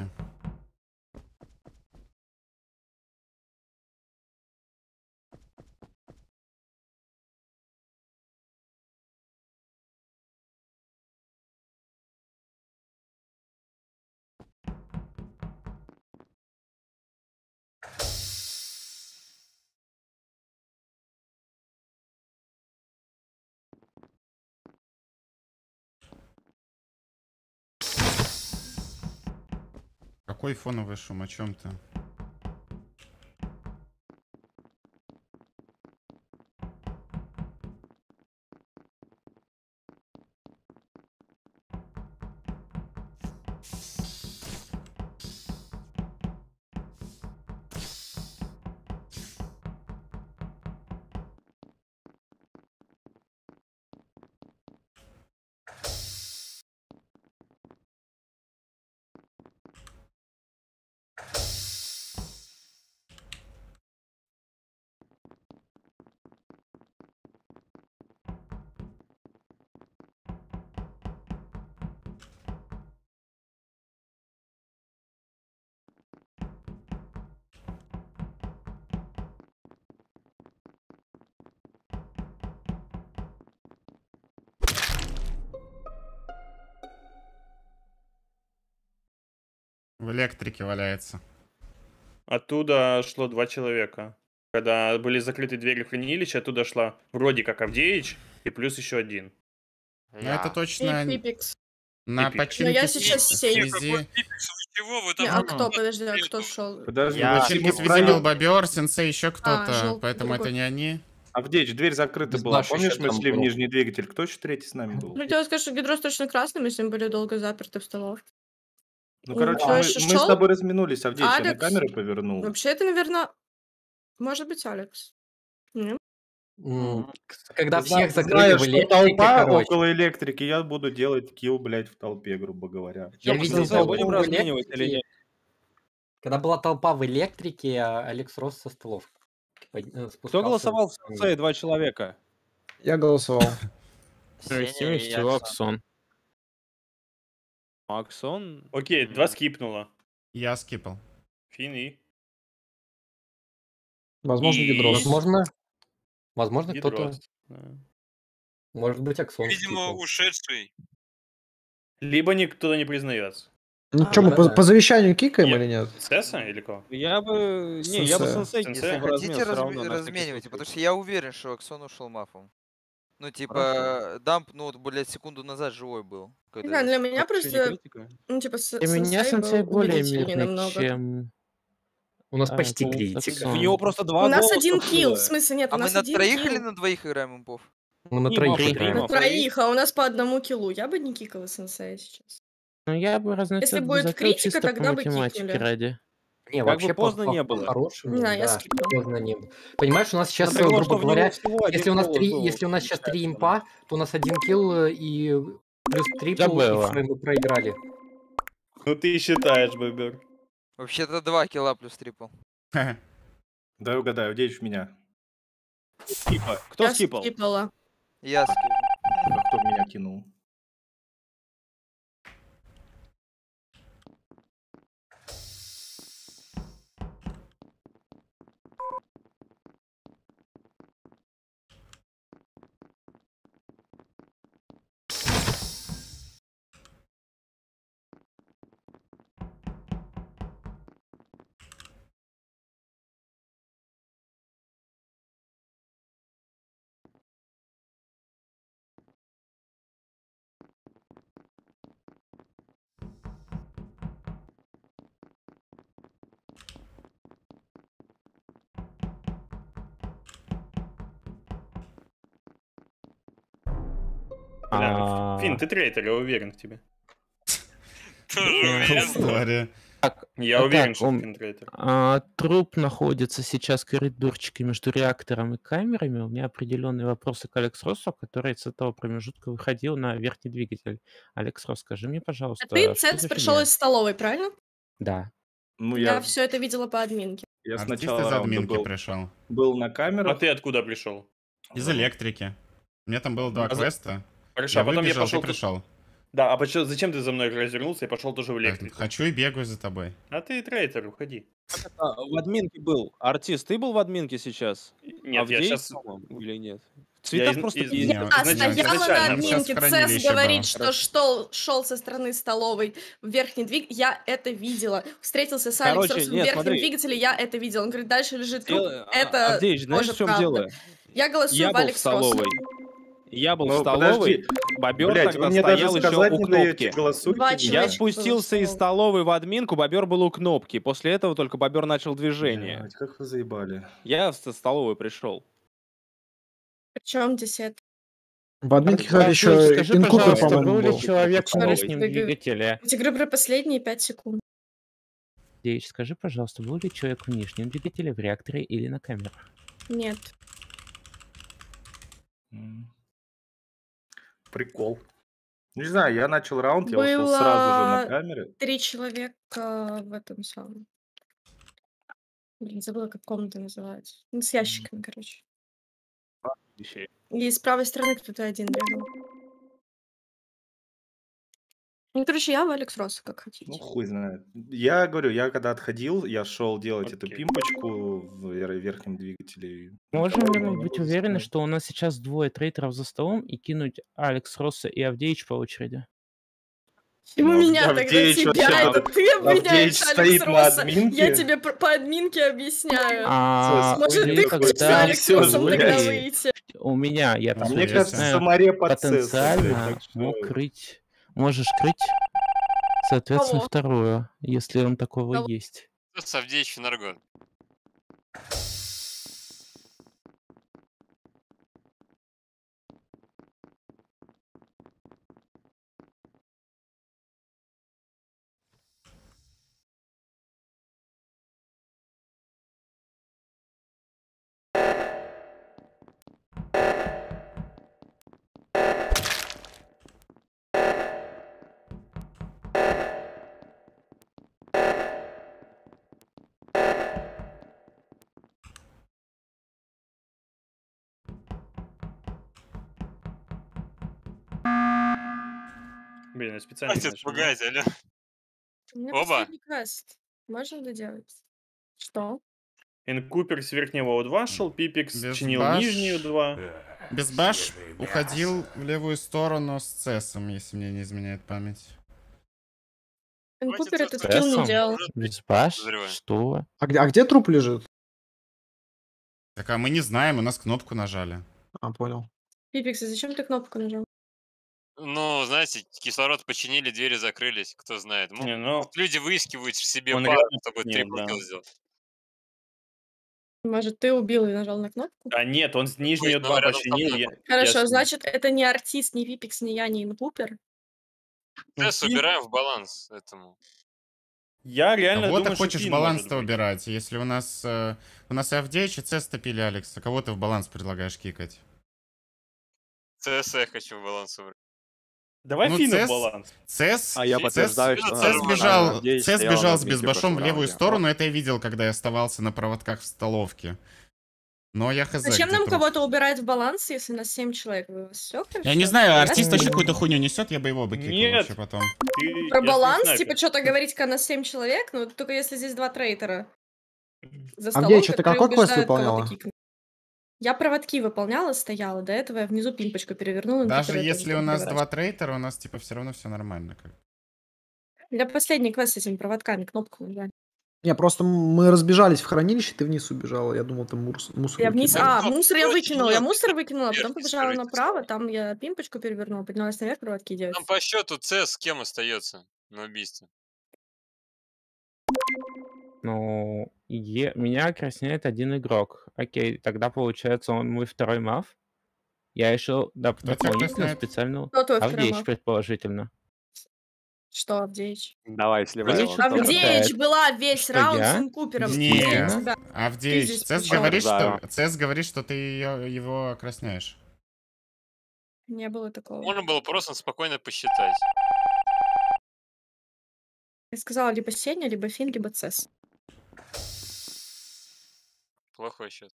Какой фоновый шум? О чем ты? В электрике валяется. Оттуда шло два человека. Когда были закрыты двери в хранилище, оттуда шла вроде как Авдеич и плюс еще один. Ну, это И точно Пипикс. на Пипик. починке Но я с- сейчас в сею. связи... Чего вы Не, там? а кто, подожди, а кто шел? Подожди, В ну, починке типа, связи правильно- был бобер, сенсей, еще кто-то. желтый Поэтому это другой. не они. Авдеич, дверь закрыта Без была. Баши Помнишь, ещё мы там шли в был. нижний двигатель? Кто еще третий с нами был? Хотела сказать, что Гидрос точно красный, мы с ним были долго заперты в столовке. Ну, М, короче, кто мы, еще мы с шел? тобой разминулись, Авдеич, я на Алекс? камеру повернул. Вообще, это, наверное, может быть Алекс. Не? М, Когда Зна- всех закрыли Зная, в что электрике, толпа короче. около электрики, я буду делать килл, блядь, в толпе, грубо говоря. Я Чё, видел Сенсей, будем толпу в разменивать или электрике. нет? Когда была толпа в электрике, а Алекс Рос со столовки под- э, Кто спускался голосовал в вниз. Сенсей? Два человека. Я голосовал. Сеня Сеня и всего Аксон. Аксон. Аксон? Окей, два скипнуло. Я скипал. Фини. Возможно, И- Гидрос. Возможно, возможно, кто-то... Гидрос. Да. Может быть, Аксон Видимо, скипнул. ушедший. Либо никто не признается. Ну А, что, мы ну по, да. по завещанию кикаем Я- или нет? Цесса или кого? Я бы... Не, я бы Сенсея. сенсей Сенсея? Если кинул в размен хотите, все разме- равно, на всякий разменивайте, случай. потому что я уверен, что Аксон ушел мафом. Ну, типа, дамп, ну, вот, блядь, секунду назад живой был. Не Когда знаю, для меня Подключение просто, критика. ну, типа, с- Для меня сенсей сенсей был более убедительнее мирный, намного. чем У нас а, почти этот критик. В него Аксон. просто У два нас голоса один килл, в было. смысле нет, у А мы нас на один троих или килл. на двоих играем импов? Мы на Три троих мафа, три играем. На мафа. троих, а у нас по одному киллу. Я бы не кикала сенсея сейчас. Ну, я бы Если разносил бы будет зател критика, чисто по тогда бы математике кикнули. ради. Не, Как вообще бы по- поздно по- не было. по-хорошему, Да, я да, скипну. поздно не было. Понимаешь, у нас сейчас, э, Напрягло, грубо что в него говоря, всего если один у нас голос три, был. если у нас сейчас три Считается. импа, то у нас один килл э, и плюс трипл, и Забыла. все, и мы проиграли. Ну ты считаешь, Бобер. Вообще-то два килла плюс трипл. Дай угадаю, Авдеич в меня. Скипа. Кто Я скипал? скипала. Я скину. А кто в меня кинул? Бля, Фин, А, ты трейтер, я уверен в тебе. Тоже ну, уверен. История. так, Я а уверен, так, что он- Фин трейтер. а, труп находится сейчас в коридорчике между реактором и камерами. У меня определенные вопросы к Алекс Россу, который с этого промежутка выходил на верхний двигатель. Алекс Росс, скажи мне, А пожалуйста, ты, что Цец, за пришел фигня? из столовой, правильно? Да. Ну, Я я, все это видела по админке. я с Артист начала из раунда админки был, пришел. был на А камерах. ты откуда пришел? Из электрики. У меня там было два А за- квеста. Хорошо, Я а потом я выбежал, пошел... ты пришел. Да, а почему, зачем ты за мной развернулся и пошел тоже в Так, электрику? хочу и бегаю за тобой. А ты трейтер, уходи. А, в админке был. Артист, ты был в админке сейчас? Нет, Авдей я сейчас... самом или нет? В цветах из- просто из- пиздец. Не, Я изначально- стояла на изначально. Там сейчас админке, в Цесс хранилище говорит, было. что шел, шел со стороны столовой в верхний двиг, я это видела. Встретился с Алекс Короче, Россом в нет, верхнем смотри. двигателе, я это видела. Он говорит, дальше лежит труп, Дело- а, это Авдеич, знаешь, тоже в чем правда. дело? Я голосую Я в был в Алекс Росса. столовой. Я был в Ну, столовой. подожди. Бобер Блять, тогда вы мне даже стоял еще сказать у не даете, кнопки. голосуйте. Два мне. Я человека было в спустился из столовой. столовой в админку, Бобер был у кнопки. После этого только Бобер начал движение. Блядь, как вы заебали. Я в столовую пришел. Причем десять. В админке, кстати, Артур, еще скажи, инкупер, пожалуйста, по-моему, был ли был. человек в Столовой. нижнем Ты г- двигателе? Эти игры про последние пять секунд. Деич, скажи, пожалуйста, был ли человек в нижнем двигателе, в реакторе или на камерах? Нет. М. Прикол. Не знаю, я начал раунд, я ушел сразу же на Было камеры. три человека в этом самом. Блин, забыла, как комната называется. Ну, с ящиками, короче. Вещей. И с правой стороны кто-то один бегал. Ну, короче, я в Алекс Росса, как Ну, хотите. хуй знает. Я говорю, я когда отходил, я шел делать эту Окей. пимпочку в вер- верхнем двигателе. и Можем никого ли не мы было быть за уверены, спиной. что у нас сейчас двое трейтеров за столом и кинуть Алекс Росса и Авдеич по очереди? Почему Ну, меня тогда Авдеич тебя? вообще Это под- ты обвиняешь Авдеич Алекс стоит на Росса. Я админке. тебе пр- по админке объясняю. А Может, вы ты хочешь с когда Алекс Россом несёшь, тогда блядь. выйти? у меня, я А мне насколько кажется, знаю, Самаре под Цесса, блядь, потенциально так что- мог крыть, можешь крыть, соответственно, Кого? вторую, если он такого Кого? есть. Авдеич Фенаргон. Блин, я специально не Хватит нажимал. пугать, алло. У меня Оба. последний квест. Можно доделать? Что? Инкупер с верхнего У два шел, Пипикс Без чинил баш. нижний У два. Безбаш уходил в левую сторону с цесом, если мне не изменяет память. Купер этот килл не Цесом? делал. Безбаш? Подозреваю. Что? А где, а где труп лежит? Так, а мы не знаем, у нас кнопку нажали. А, понял. Пипикс, а зачем ты кнопку нажал? Ну, знаете, кислород починили, двери закрылись, кто знает. Мо- Не, ну, Вот люди выискивают себе он баг, реально чтобы починил, трипл да. килл сделать. Может, ты убил и нажал на кнопку? А нет, он с нижнюю Ой, ну, два рядом со починил. мной Я, был. я Хорошо, с ним. значит, это не артист, не Пипикс, не я, не Купер. Ну, Цесс Пип- убираем в баланс этому. Я реально Кого ты думаю, что хочешь Пин может баланс-то быть. убирать? Если у нас э, у нас и Авдеич, и Цесс топили Алекса. Кого ты в баланс предлагаешь кикать? Цесс я хочу в баланс убрать. Давай Ну, Фина в Цесс, баланс. Цесс, А я Цесс, подтверждаю, Цесс что Цесс а, бежал, Авдеич Цесс стоял бежал на с админке в Безбашом в прошлом левую раунде. сторону, это я видел, когда я оставался на проводках в столовке. Но я хз, Зачем где нам труп. кого-то убирать в баланс, если нас семь человек? Вы все Я не знаю, артист вообще какую-то хуйню несет, я бы его бы кикал Нет. вообще потом. Ты, Про я баланс, снайпер. типа, что-то говорить, когда нас семь человек, ну, только если здесь два трейтера за столом, Авдеич, а ты которые какой квест убеждают кого-то выполняла? кикнуть. Я проводки выполняла, стояла. До этого я внизу пимпочку перевернула. на Даже которую я если тоже у нас буду два трейтера, у нас типа все равно все нормально. Как. Для последний квест с этими проводками кнопку нажали. Не, просто мы разбежались в хранилище, ты вниз убежала. Я думал, ты мурс, мусор Я вниз... выкидывала. А, Кто- мусор я кто выкинула. Я чинил мусор дверь? выкинула, потом Дверки, побежала скажите, направо, Слава. там я пимпочку перевернула, поднялась наверх, проводки делать. Там по счету Цесс с кем остается на убийстве? Ну, е- меня краснеет один игрок. Окей, тогда получается он мой второй маф. Я еще доп- Кто тебя дополнительно краснеет? специально... Кто твой второй Авдеич, маф? предположительно. Что, Авдеич? Давай, сливай Авдеич его. что-то Авдеич считает, была весь что раунд я с Инкупером. Нет. Я Нет, тебя... Авдеич, здесь Цесс при чём? говорит, что, Подтверждаю. Цесс говорит, что ты её- его окрасняешь. Не было такого. Можно было просто спокойно посчитать. Я сказала либо Сеня, либо Фин, либо Цесс. Плохой счет.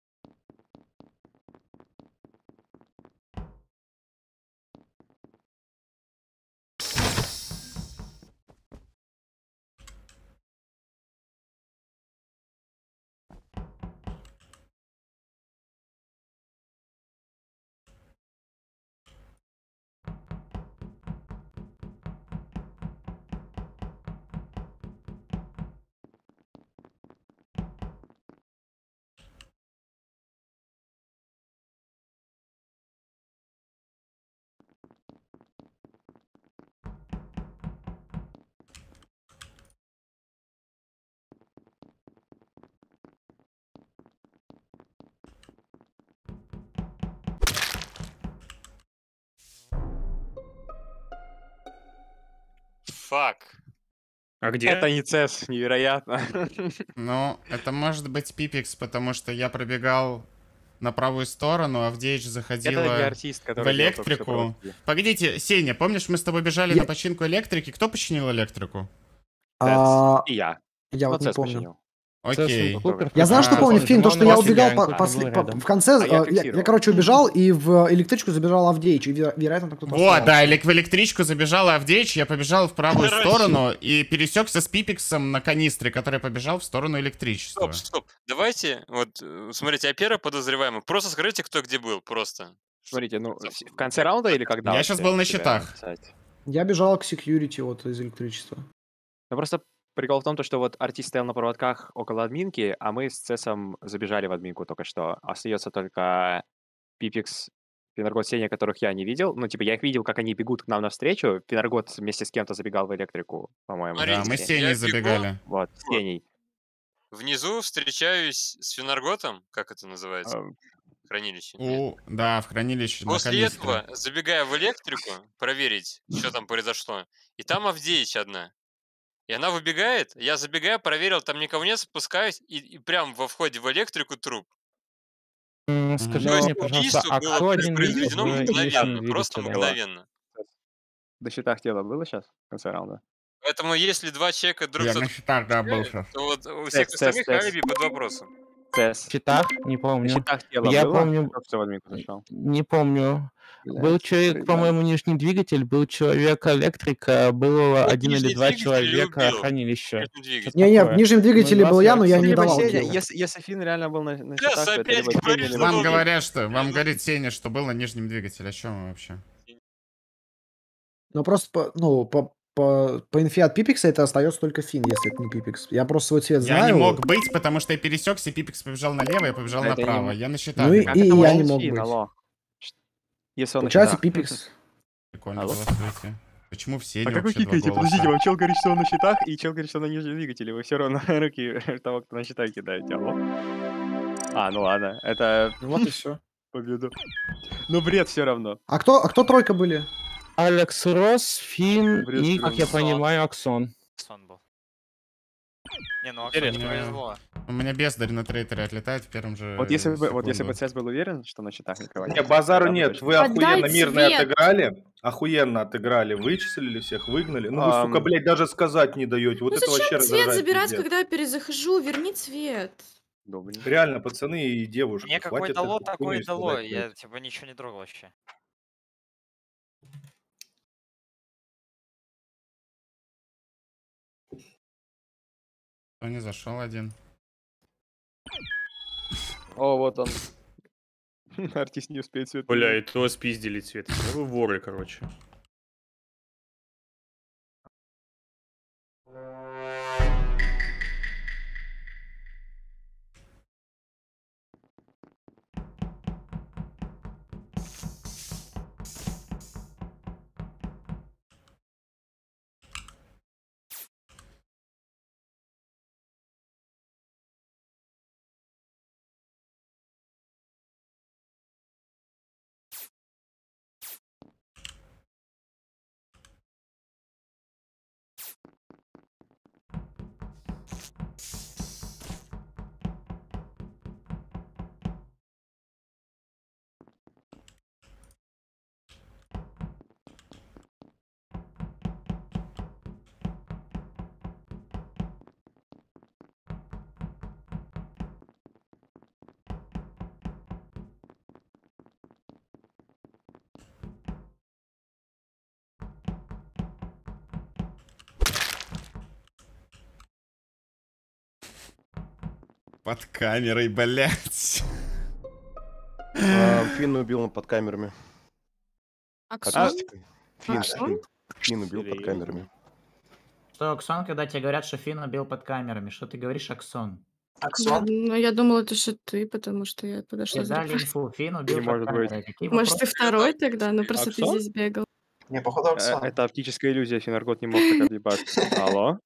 Фак. А где? Это не Цесс, невероятно. Ну, это может быть Пипикс, потому что я пробегал на правую сторону, а Авдеич Это не заходила артист, в который делал только что электрику. проводки. Погодите, Сеня, помнишь, мы с тобой бежали Я- на починку электрики? Кто починил электрику? А, И я. я Ну, вот не Цесс помню. починил. Окей. Цесс Купер, Я знаю, что А, помню, Цесс Фин, то, что Димон, я Василий убегал Янко, по- мы после- были по- рядом. в конце, А я э, я, я, фиксировал. короче, убежал, и в электричку забежал Авдеич, и, веро- вероятно, там кто-то Вот, оставался. да, элек- в электричку забежал Авдеич, я побежал в правую Короче. сторону и пересекся с Пипиксом на канистре, который побежал в сторону электричества. Стоп, стоп. Давайте, вот, э, смотрите, а первый подозреваемый. Просто скажите, кто где был, просто. Смотрите, ну, в конце раунда или когда? Я вот сейчас я был на тебя счетах. написать? Я бежал к секьюрити вот из электричества. Ну, просто прикол в том, то, что вот артист стоял на проводках около админки, а мы с Цессом забежали в админку только что. Остается только Пипикс, Финаргот, Сеня, которых я не видел. Ну, типа, я их видел, как они бегут к нам навстречу. Финаргот вместе с кем-то забегал в электрику, по-моему. Да, мы с вместе. Сеней я бегу. забегали. Вот, с Сеней. Внизу встречаюсь с Финарготом, как это называется? Э, Хранилище. Нет. У, да, в хранилище на После канистре. этого забегаю в электрику проверить, что там произошло. И там Авдеич одна. И она выбегает, я забегаю, проверил, там никого нет, спускаюсь, и, и прям во входе в электрику труп. М, Мгм. Скажите То есть мне, пожалуйста, убийство а было кто один из произведено вы мгновенно, лишний просто двигателя? мгновенно. На счетах тело было сейчас в конце раунда? Поэтому если два человека друг Я за на другом счетах, да, был стреляют, сейчас. то вот у всех Тест, тест, остальных тест. алиби под вопросом. ЦС. В счетах? Не На помню. счетах тело Я было? помню... Кто все в админку зашел? Не помню. Был Блядь, человек, проебали. по-моему, нижний двигатель, был человек электрика, было Вот один или нижний два двигатель и человека убил. хранилища. Нижний двигатель. Что-то Не-не, в такое. нижнем Ну, двигателе два был я, но я смерти. не Либо давал Сеня, килл. если, если Фин реально был на, на Сейчас счетах, то это опять либо Сеня, говоришь, либо Вам Долгий. Долгий. говорят, что? Вам говорит Сеня, что был на нижнем двигателе. О чем вы вообще? Но просто, по, ну, по, по, по инфе от Пипикса это остается только Фин, если это не Пипикс. Я просто свой цвет Я не знаю. мог быть, потому что я пересекся, Пипикс побежал налево, я побежал А это не направо. м- Я на счетах Ну и, был. Как и это я может не быть мог Фин, быть. алло? Ш- Если он на Получается, счетах. Пипикс. Прикольно Алло? было встретить. Почему все А не как вы вообще два кикаете? Подождите, голоса? вам чел говорит, что он на счетах, и чел говорит, что он на нижнем двигателе. Вы все равно руки того, кто на счетах кидаете, алло? А, ну ладно, это Ну вот и все. победу. Ну бред все равно. А кто, а кто тройка были? Алекс Росс, Фин Бред и, все как я равно. понимаю, Аксон. Сон был. Не, ну Аксону Интересно. повезло. У меня бездарь на трейтере отлетает в первом же Вот если бы, вот если бы секунду. ЦС был уверен, что на счетах никого Не, нет, базару тогда бы нет, точно. вы охуенно Отдай мирно цвет. отыграли, охуенно отыграли, вычислили всех, выгнали. Ну вы, сука, Ам, блядь, даже сказать не даете. Вот Ну это вообще зачем цвет раздражает забирать, пиздец. когда я перезахожу? Верни цвет. Добренько. Реально, пацаны и девушки, Мне какой хватит дало, эту такой хуйню и дало. страдать, Я блядь. типа ничего не трогал вообще. Кто не зашел один? О, вот он. Артист не успеет цвет Бля, поменять. и то спиздили цвет. Ну вы воры, короче. Под камерой, блядь. А, Фин убил под камерами. Аксон? Артистикой. Фин, Аксон? Фин. Фин убил под камерами. Что, Аксон, когда тебе говорят, что Фин убил под камерами, что ты говоришь, Аксон? Я, Аксон? ну, я думала, это же ты, потому что я подошла Тебе за дали репорт. инфу, Фин Не убил под может быть. камерами. Какие Может, ты вопросы? второй тогда? Ну, просто ты Аксон? здесь бегал. Не, походу Э, Аксон. Это оптическая иллюзия, Финаргот не мог так объебаться. Алло?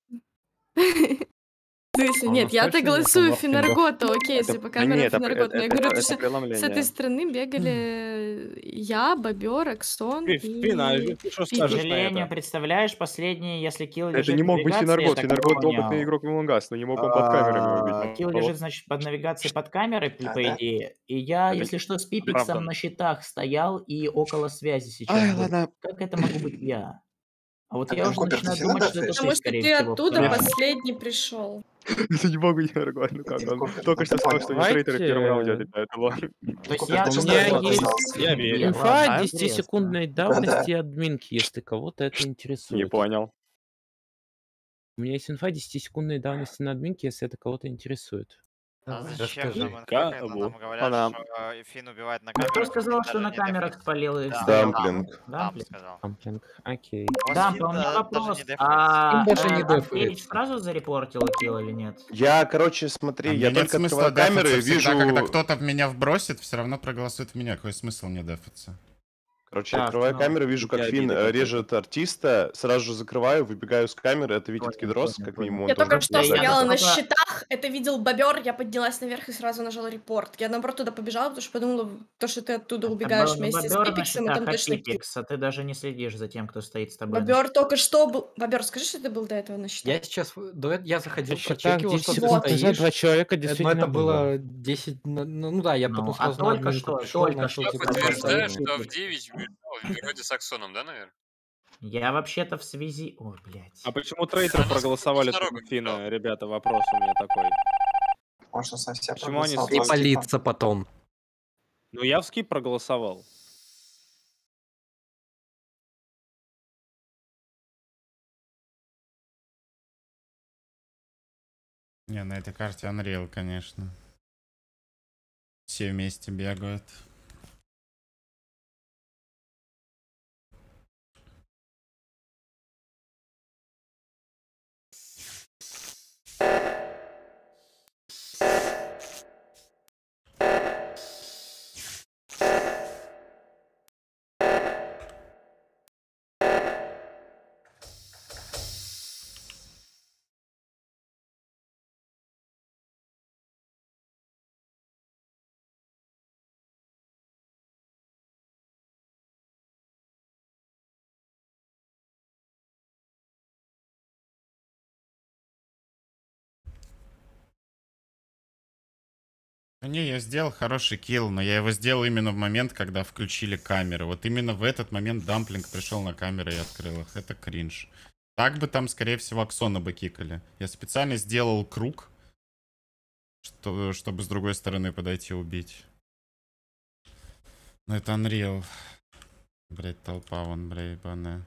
В смысле, А у нет, нас я-то точно нет голосую лофтингов? Финаргота, окей, Это, если по да камерам нет, это, Финаргот. Но я это, говорю, это, то, это что с этой преломление. стороны бегали я, Бобер, Аксон Фи- Фин, а и ты что К скажешь на сожалению, это? представляешь, последний, если килл Это лежит не в мог быть навигации, я Финаргот. так Финаргот опытный понял, игрок Амонгас, но не мог он под камерами убить. а, Ну, килл алло. лежит, значит, под навигацией под камерой, по А, по да? идее. И я, Это если что, с правда. Пипиксом на щитах стоял и около связи сейчас Ай, был. ладно. Как это могу быть я? А вот Так, я там уже Купер, ты начинаю Фина думать, что это дафаешь? ты, потому что скорее ты всего, оттуда потому что... последний пришел. Это не могу Финаргот, ну как Нет, он? Купер, Только ну что ты сказал, понял. что у него трейтеры в первом раунде Давайте... отлетают. Алло. То есть Купер, я ты У что тут меня Финаргот есть остался? Я верю. инфа Ладно, интересно. десятисекундной Да-да. давности админки, если кого-то это Не интересует. понял. У меня есть инфа десятисекундной давности на админке, если это кого-то интересует. А Давай, зачем расскажи. нам инфа какая-то? Кого? Нам говорят, Она... что э, Фин убивает на А кто камерах, и сказал, Фин что даже на не камерах дефает. спалил и Да, стоял? Дамплинг. Дам Дамплинг. сказал. Дамплинг. Окей. У вас Дамп, Фин а у меня да, даже вопрос. не дефает. А Им даже не э, Андреевич дефается. сразу зарепортил килл или нет? Я, короче, А смотри, мне я нет только смысла открываю камеры, дефаться. Всегда, когда вижу... кто-то в меня вбросит, все равно проголосует в меня. Какой смысл мне дефаться? Короче, Так, открываю ну, камеру, вижу, как я Фин обиды э, какой-то. режет артиста, сразу же закрываю, выбегаю с камеры, это видит Понял, Кидрос, понял, как понял. минимум, он Я тоже только что Я, я стояла на только... щитах, это видел Бобер, я поднялась наверх и сразу нажала репорт. Я наоборот туда побежала, потому что подумала, то, что ты оттуда Это убегаешь был не вместе с Бобер на Пипиксом, и щитах, там а точно килл. Пипикс, а ты даже не следишь за тем, кто стоит с тобой на Бобер щитах. только что был... Бобер, скажи, что ты был до этого на щитах? Я сейчас, в- до этого я На заходил, счетах прочекивал, десять что ты секунд назад стоишь. два человека Э, Но действительно это было. было десять, на- ну ну да, я потом Ну, а сразу на только админку что, пришел, только начал что Я типа сказал, просто... подтверждаю, стоит что в Пипикс. девять бежал вроде с Аксоном, да, наверное? Я вообще-то в связи... Ой, блядь. А почему трейтеры А нас проголосовали на за рогу бежал. Фина, ребята? Вопрос у меня такой. Можно совсем Почему они проголосовать И за слабые? скипа. палиться потом. Ну, я в скип проголосовал. Не, на этой карте Unreal, конечно. Все вместе бегают. Да не, я сделал хороший килл, но я его сделал именно в момент, когда включили камеры. Вот именно в этот момент Дамплинг пришел на камеры и открыл их. Это кринж. Так бы там, скорее всего, Аксона бы кикали. Я специально сделал круг, что, чтобы с другой стороны подойти убить. Но это Unreal. Блять, толпа вон, бля, ебаная.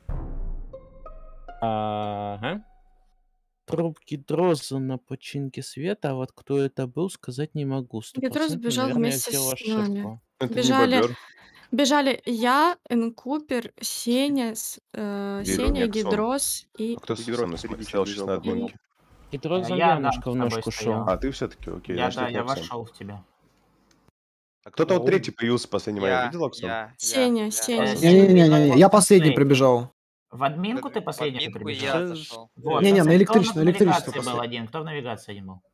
Ага. Труп Гидроза на починке света, а вот кто это был, сказать не могу. Гидрос Стопроцентно, бежал наверное, я вместе сделал с нами. ошибку. Это не Бежали, бобер. бежали я, Энкупер, Сеня, с- э, Гидро, не Сеня, Аксон. Гидрос и... А кто со Гидрос мной впереди стоял тебя сейчас бежал, на я понял. админке? Гидроза Э, Я, Янушка да, в с тобой ножку стоял. шел. А, ты все-таки, окей, Я, значит, да, это не я Аксон. вошел в тебя. А кто-то вот Ну, третий появился в последний момент. Я, Видел Аксон? я, я, Сеня, я. Сеня, Э, Сеня. Сеня, Не-не-не, вот я последний смотри, прибежал. в админку ты В последний админку прибежал? я Ш- зашел. Вот, Не-не, на пацаны, кто в электричество, на электричество навигации был последний. один? Кто в навигации один был?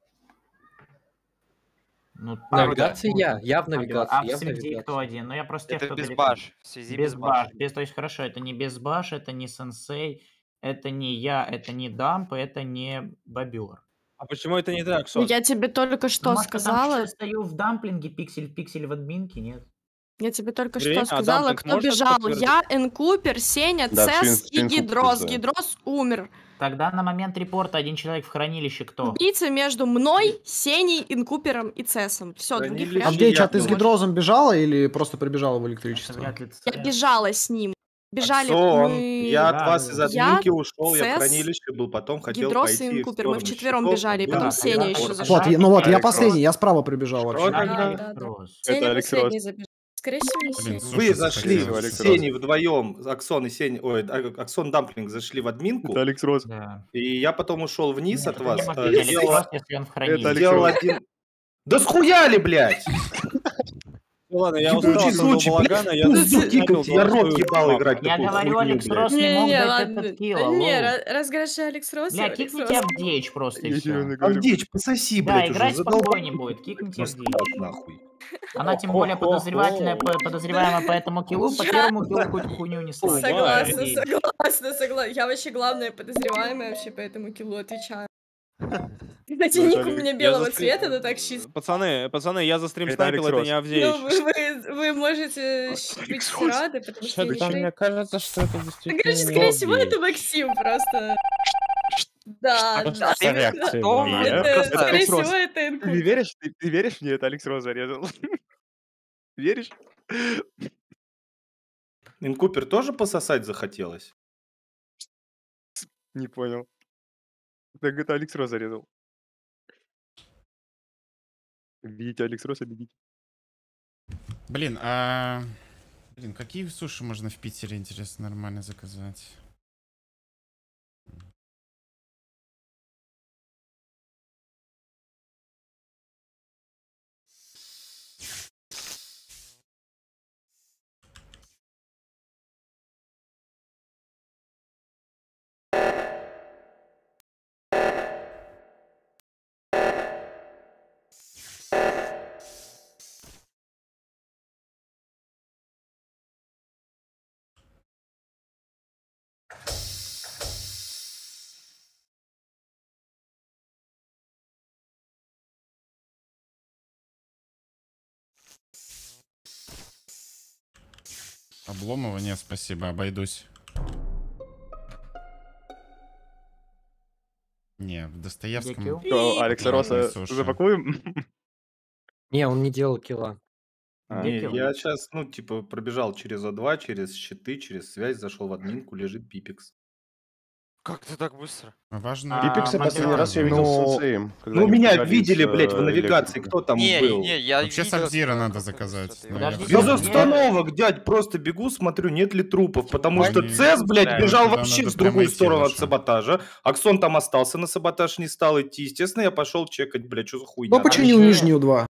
Ну, В пару навигации секунд. я. Я в А, бе- навигации, а в я в связи кто навигации. один? Ну, я просто тех, Это кто без далеко. баш. В связи Без без баш. баш. Без, то есть, хорошо, это не без баш, это не сенсей, это не я, это не дамп, это не бобер. А почему это не ты, Ну, Аксон? я тебе только Ну, что может, потому что я сказала. стою в дамплинге, пиксель в пиксель в админке, нет? Я тебе только Время, что а сказала, Дамплинг кто может это бежал. подтвердить? Я, Энкупер, Сеня, Да, Цес Твин, и Твин Кук Гидрос. подтверждаю. Гидрос умер. Тогда на момент репорта один человек в хранилище кто? Убийца между мной, Сеней, Инкупером и Цесом. Все, других Хранилище вариантов Авдеич, я а ты с был. Гидрозом бежала или просто прибежала в Это электричество? вряд ли Я Цес. бежала с ним. Бежали Аксон, мы... я от Да, вас да, из да. Я, админки ушел, я в Цес, хранилище был, потом хотел Гидрос и пойти в Инкупер. Мы сторону вчетвером щитов, бежали, и был потом Да, Сеня тогда, еще тогда зашел. Вот, я- ну вот, я Алекс последний, я справа прибежал Что вообще. тогда тогда? Да, да, да. Гидрос. Это Сеня Алекс Рос. последний забежал. Скорее всего, не Блин, Сеня. суши Вы зашли захотелось. Алекс с Рос. Сеней вдвоем, Аксон и Сень, ой, а- Аксон Дамплинг зашли в Это админку, Алекс Рос. Да. и я потом ушел вниз Нет, от это не вас, может э, быть Алекс сделал, Рос, если он в Это хранилище. Алекс сделал Рос. один... Да схуяли, блядь! Ну ладно, я устал Ебучий от этого случай, блядь, балагана, я пизду начал тикайте, я рот голосовать ебал мапу. играть Я такую говорю, хуйню, Алекс блядь. Рос не мог Не-не, дать ладно. этот килл, Да не, алло. ра- раз говоришь, что Алекс Рос, Бля, Алекс кикните Рос. Авдеич просто и Я тебе все. говорю. Авдеич, пососи, Да, блядь, уже, играть задолбал. спокойнее будет, кикните Насрать Авдеич. нахуй. Она тем более подозревательная, по- подозреваемая по этому киллу, по Я первому киллу какую-то хуйню несла. согласна, Авдеич. согласна, согласна. Я вообще главная подозреваемая вообще по этому киллу отвечаю. Кстати, Ну, это ник у Алекс. меня Я белого застрим... цвета, но так чисто. Пацаны, пацаны, я застрим Это снайпил, Алекс это Рос. не Ну, Авдеич. вы, вы, вы можете щ- быть рады, потому что я не Да, мне крейт. кажется, что это Ну, действительно короче, не скорее всего, это Авдеич. Максим просто. Да, Просто да. по реакции Кто? было Это, видно. Это скорее Алекс всего, Рос. это Ты не Энкупер. веришь? Ты, ты веришь мне? Это Алекс Рос зарезал. Веришь? Инкупер тоже пососать захотелось? Не понял. Так это Алекс Рос зарезал. Видите Алекс Роса, бегите. Блин, а... Блин, какие суши можно в Питере, интересно, нормально заказать? Обломова нет, спасибо, обойдусь. Не, в Достоевском... Дикил? Что, Алекса Пи- Росса суши. запакуем? Не, он не делал килла. А, Не, Дикил? я сейчас, ну, типа, пробежал через О два, через щиты, через связь, зашел в админку, лежит пипикс. Как ты так быстро? Важно... А, Пипикса последний раз я Мобилан. видел с Ну, сенсеем, когда ну, они меня выбегали из видели, блядь, в э, навигации, электрики. кто там Не, был? не, я Вообще видел Сабзира тебя, надо как ты заказать. быстро но ты- я Подожди, Без всё- Сабзира- установок, дядь, просто бегу, смотрю, нет ли трупов, потому что Они- Цез, блядь, Да, бежал туда вообще надо в другую прямо идти сторону от лучше. саботажа. Аксон там остался, на саботаж не стал идти. Естественно, я пошел чекать, блядь, что за хуйня. Кто починил Короче, нижнюю два?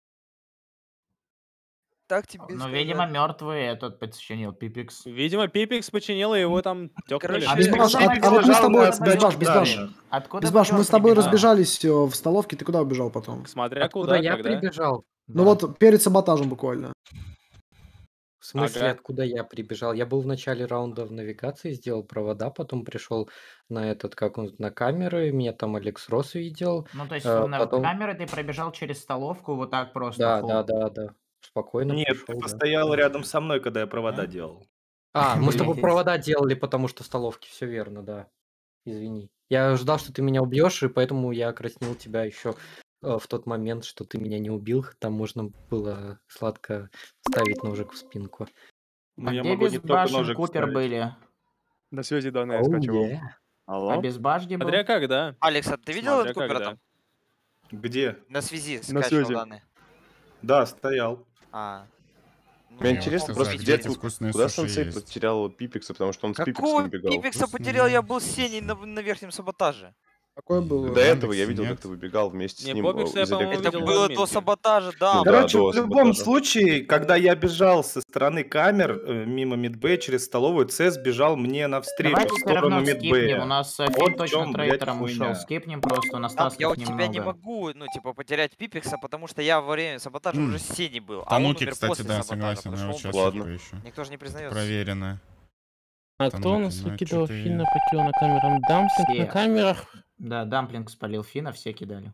Так тебе Ну, сказать. видимо, мертвый этот подчинил Пипикс. Видимо, Пипикс починил, и его там тёкнули. Короче, А Безбаш, Откуда а, бобер? а вот мы с тобой, Откуда Безбаш, бобер Безбаш, прибежал? Откуда Безбаш, мы бобер с тобой прибежал? разбежались э, в столовке, ты куда убежал потом? Смотря Откуда куда, я когда. прибежал? Ну Да. вот перед саботажем буквально. В смысле, Ага. откуда я прибежал? Я был в начале раунда в навигации, сделал провода, потом пришел на этот, как он, на камеры, меня там Алекс Росс видел. Ну, то есть э, на потом... камеры ты пробежал через столовку вот так просто. Да, фул. да, да, да. Спокойно Нет, пришел, ты да. постоял рядом со мной, когда я провода делал. А, мы с тобой провода делали, потому что столовки, все верно, да. Извини. Я ждал, что ты меня убьешь, и поэтому я краснил тебя еще в тот момент, что ты меня не убил. Там можно было сладко ставить ножик в спинку. Ну, А я где могу не только Безбаш и ножик Купер вставить. были? На связи данные Оу, скачивал. е. А Алло? Безбаш где был? Смотря когда. Алекс, а ты видел Смотря этот Купера когда. там? Где? На связи На скачивал связи. данные. Да, стоял. А. Ну, Мне Я интересно вот просто, сказать, где где-то тут, вкусные куда суши сенсей есть. потерял Пипикса, потому что он с Пипиксом Какого убегал. Пипекса Вкусные. потерял? Я был с Сеней на, на верхнем саботаже. Какое было? До этого я Яндексе видел, нет. как ты выбегал вместе с Не, ним Попикса э, я, из по-моему, электрики. Это видел в было до админке. саботажа, да. Ну вот. да, Короче, до в любом саботажа. случае, когда я бежал со стороны камер э, мимо мидбэя через столовую, Цез бежал мне навстречу Давайте в все сторону равно скипнем. У мидбэя. нас э, Вот Фин в точно чем, блядь, трейтером ушел. хуйня. Скипнем просто, у нас Там я у тасков тебя не немного. могу, ну, типа, потерять Пипекса, потому что я во время саботажа М. уже с Сеней был. А он Тануки, умер кстати, после да, саботажа, согласен. потому Я что он вот был- сейчас Ладно. еще. Никто же не признается. Проверено. А Там кто у ну, нас ну, выкидывал чё-то Финна я- по килу на камерам? Дамплинг Все. на камерах. Да, Дамплинг спалил Фина, все кидали.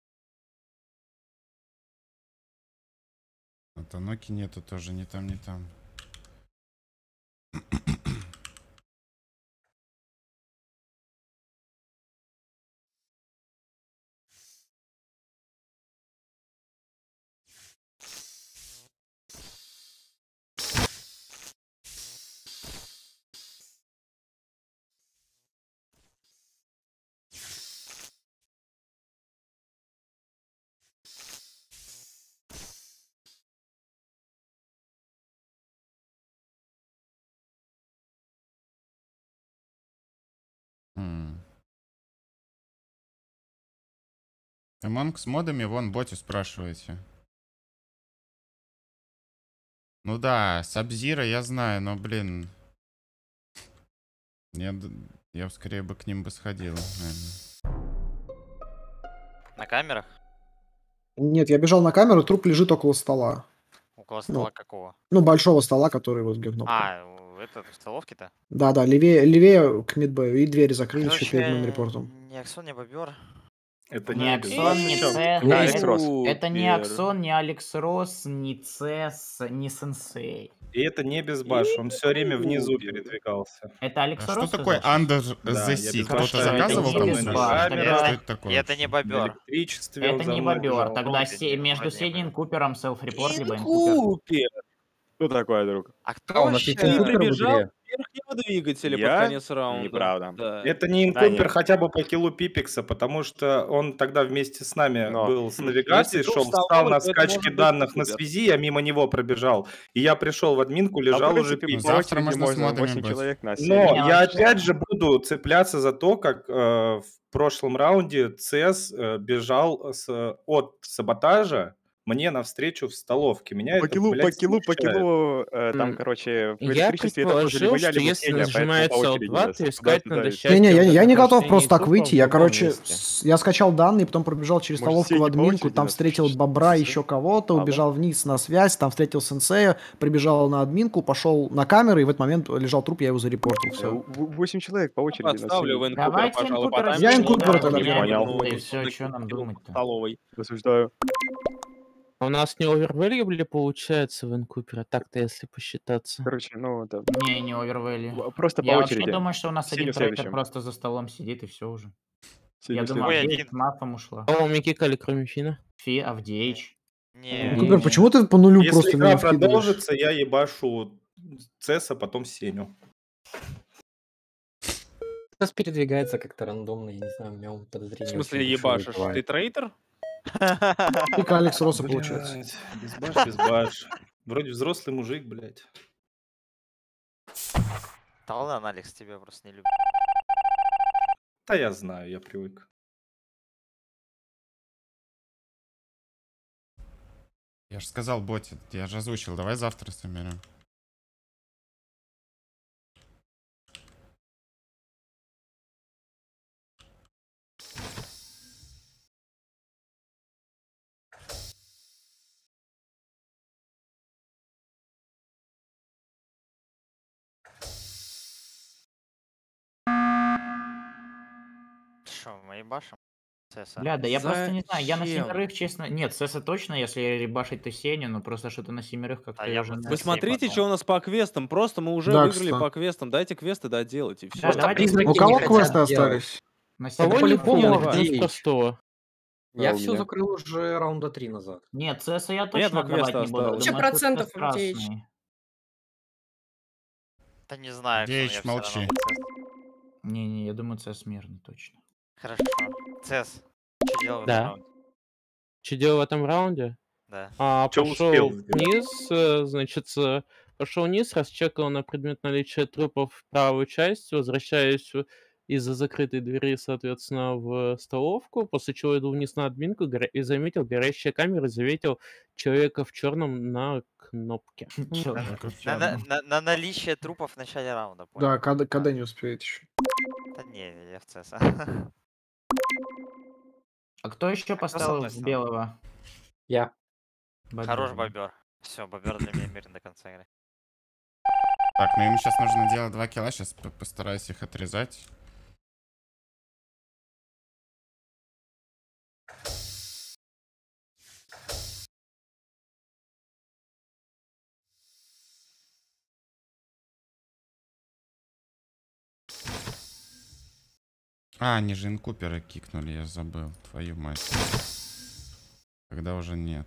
А Таноки нету тоже, ни там, ни там. М. Among с модами, вон, боте спрашиваете. Ну да, Сабзира я знаю, но, блин... Я, д- я скорее бы к ним бы сходил, наверное. На камерах? Нет, я бежал на камеру, труп лежит около стола. Около Ну, стола какого? ну, большого стола, который вот где кнопка. А, у- это в столовке-то? Да-да, левее, левее к мидбэю, и двери закрылись еще перед моим Короче, репортом. ни Аксон, ни Бобер. Это Ни не Аксон, ни Безбаш. Цез. Не это- Алекс Росс. Это не Супер. Аксон, не Алекс Росс, не Цез, не Сенсей. И это не Безбаш, он все время внизу Супер. передвигался. Это Алекс А что Росс такое сказал, что ли? Under Да, the я Sea? без Кто-то Хорошо, это заказывал не там Безбаш, суши? тогда- Что это такое? Это не На Бобер. электричестве он Это за не мной бобер. бежал. Тогда Вроде се- не, между вроде Сеней бы. и Купером селф-репорт, либо Инкупер. Инкупер! Что такое, друг? А А, кто у нас вообще? есть Ты инкупер в прибежал игре. к верхнему двигателю под Я? конец раунда. Неправда. Да. Это не Да Инкупер нет. хотя бы по киллу Пипекса, потому что он тогда вместе с нами Но. был с Если навигацией, труп шел, в встал столовой, на то это скачке может быть данных на Инкупер. связи, я мимо него пробежал. И я пришел в админку, А в лежал уже принципе, Пипекс. по Завтра очереди можно с можно модами восемь быть. человек на Но серии. Не, я вообще- опять же буду цепляться за то, как э, в прошлом раунде Цес э, бежал с, от саботажа мне навстречу в столовке. Меня По это, килу, по блядь, килу, по смущает. килу, э, там, М, короче, в Я электричестве это тоже либо предположил, я, что либо если Феня, поэтому по нажимается очереди Alt два, нас то искать туда-сюда. надо и- счастье Не-не, я, вот я это не готов нахождение просто так трупа выйти. в Я, другом короче, месте. с- я скачал данные, потом пробежал через Может, столовку все в не по админку, очереди там нас встретил пишут? бобра, еще кого-то, А, да? убежал вниз на связь, там встретил сенсея, прибежал на админку, пошел на камеры, и в этот момент лежал труп, я его зарепортил. Э, Все. в- восемь человек по очереди на Подставлю в серии. инкупер, Давайте пожалуй, Инкупера по Я скинем, инкупера да, тогда поменяем понял. инкупера, и Ну, все, он что нам закинул думать-то? в столовой. Осуждаю. А у нас не овервэльюбли получается в Инкупере, так-то если посчитаться. Короче, ну, это... Не, не овервели. в- Просто по Я вообще очереди. думаю, что у нас Сеня один трейтер следующим. просто за столом сидит, и все уже. Я Синий думаю, Ой, Авдеич один. с мафом ушла. Кого мы кикали, кроме Фина? Фи, Авдеич. Не, Ну, Купер, Не. почему ты по нулю Если просто игра меня вкидываешь? продолжится, я ебашу Цеса, потом Сеню. Сейчас передвигается как-то рандомно, я не знаю, у меня он В подозрение смысле очень большое ебашишь? Ты вызывает. трейдер? Пик Алекс Росса получается. Блядь, без баш, без баш. Вроде взрослый мужик, блядь. Да ладно, Алекс, тебя просто не любит. Да я знаю, я привык. Я же сказал боте, я же озвучил, давай завтра соберем. Что, мы ебашим? Цеса. Бля, да я просто не знаю, я на Зачем? семерых, честно... Нет, Цеса точно, если ребашить, то Сеню, но просто что-то на семерых как-то А я я уже... бы не- Вы Цесей смотрите, подумал. что у нас по квестам. Просто мы уже Да, выиграли кстати. по квестам. Дайте квесты доделать, и все. Да, Просто давайте призраки У не кого хотят квесты делать. остались? на Это семерых. по-любому Ну, Авдеич. Плюс простого. Я А у все меня? закрыл уже раунда три назад. Нет, Цеса я Нет, точно два квеста отдавать не буду. осталось. Тысяча Думаю, Цеса процентов Авдеич. красный. Да не знаю, Аксон, я Деич, все равно молчи. бы Цес. Не-не, я думаю, Цес мирный точно. Хорошо. Цес, что делал в этом Да. раунде? Что делал в этом раунде? Да. А, Чё пошел успел сделать? вниз, э, значит, э, пошел вниз, расчекал на предмет наличия трупов в правую часть, возвращаюсь в- из-за закрытой двери, соответственно, в столовку, после чего иду вниз на админку горя- и заметил горящие камеры, заметил человека в черном на кнопке. Человек в На, на- чёрном. на- на наличие трупов в начале раунда, Да, понял? когда, когда не успеет еще. Да не, я в Цеса. А кто еще поставил одной в стороны. белого? Я. Хорош Бобер. бобер. Все, бобер для меня мирный до конца игры. Так, ну им сейчас нужно делать два килла, сейчас постараюсь их отрезать. А, они же инкупера кикнули, я забыл. Твою мать. Когда уже нет.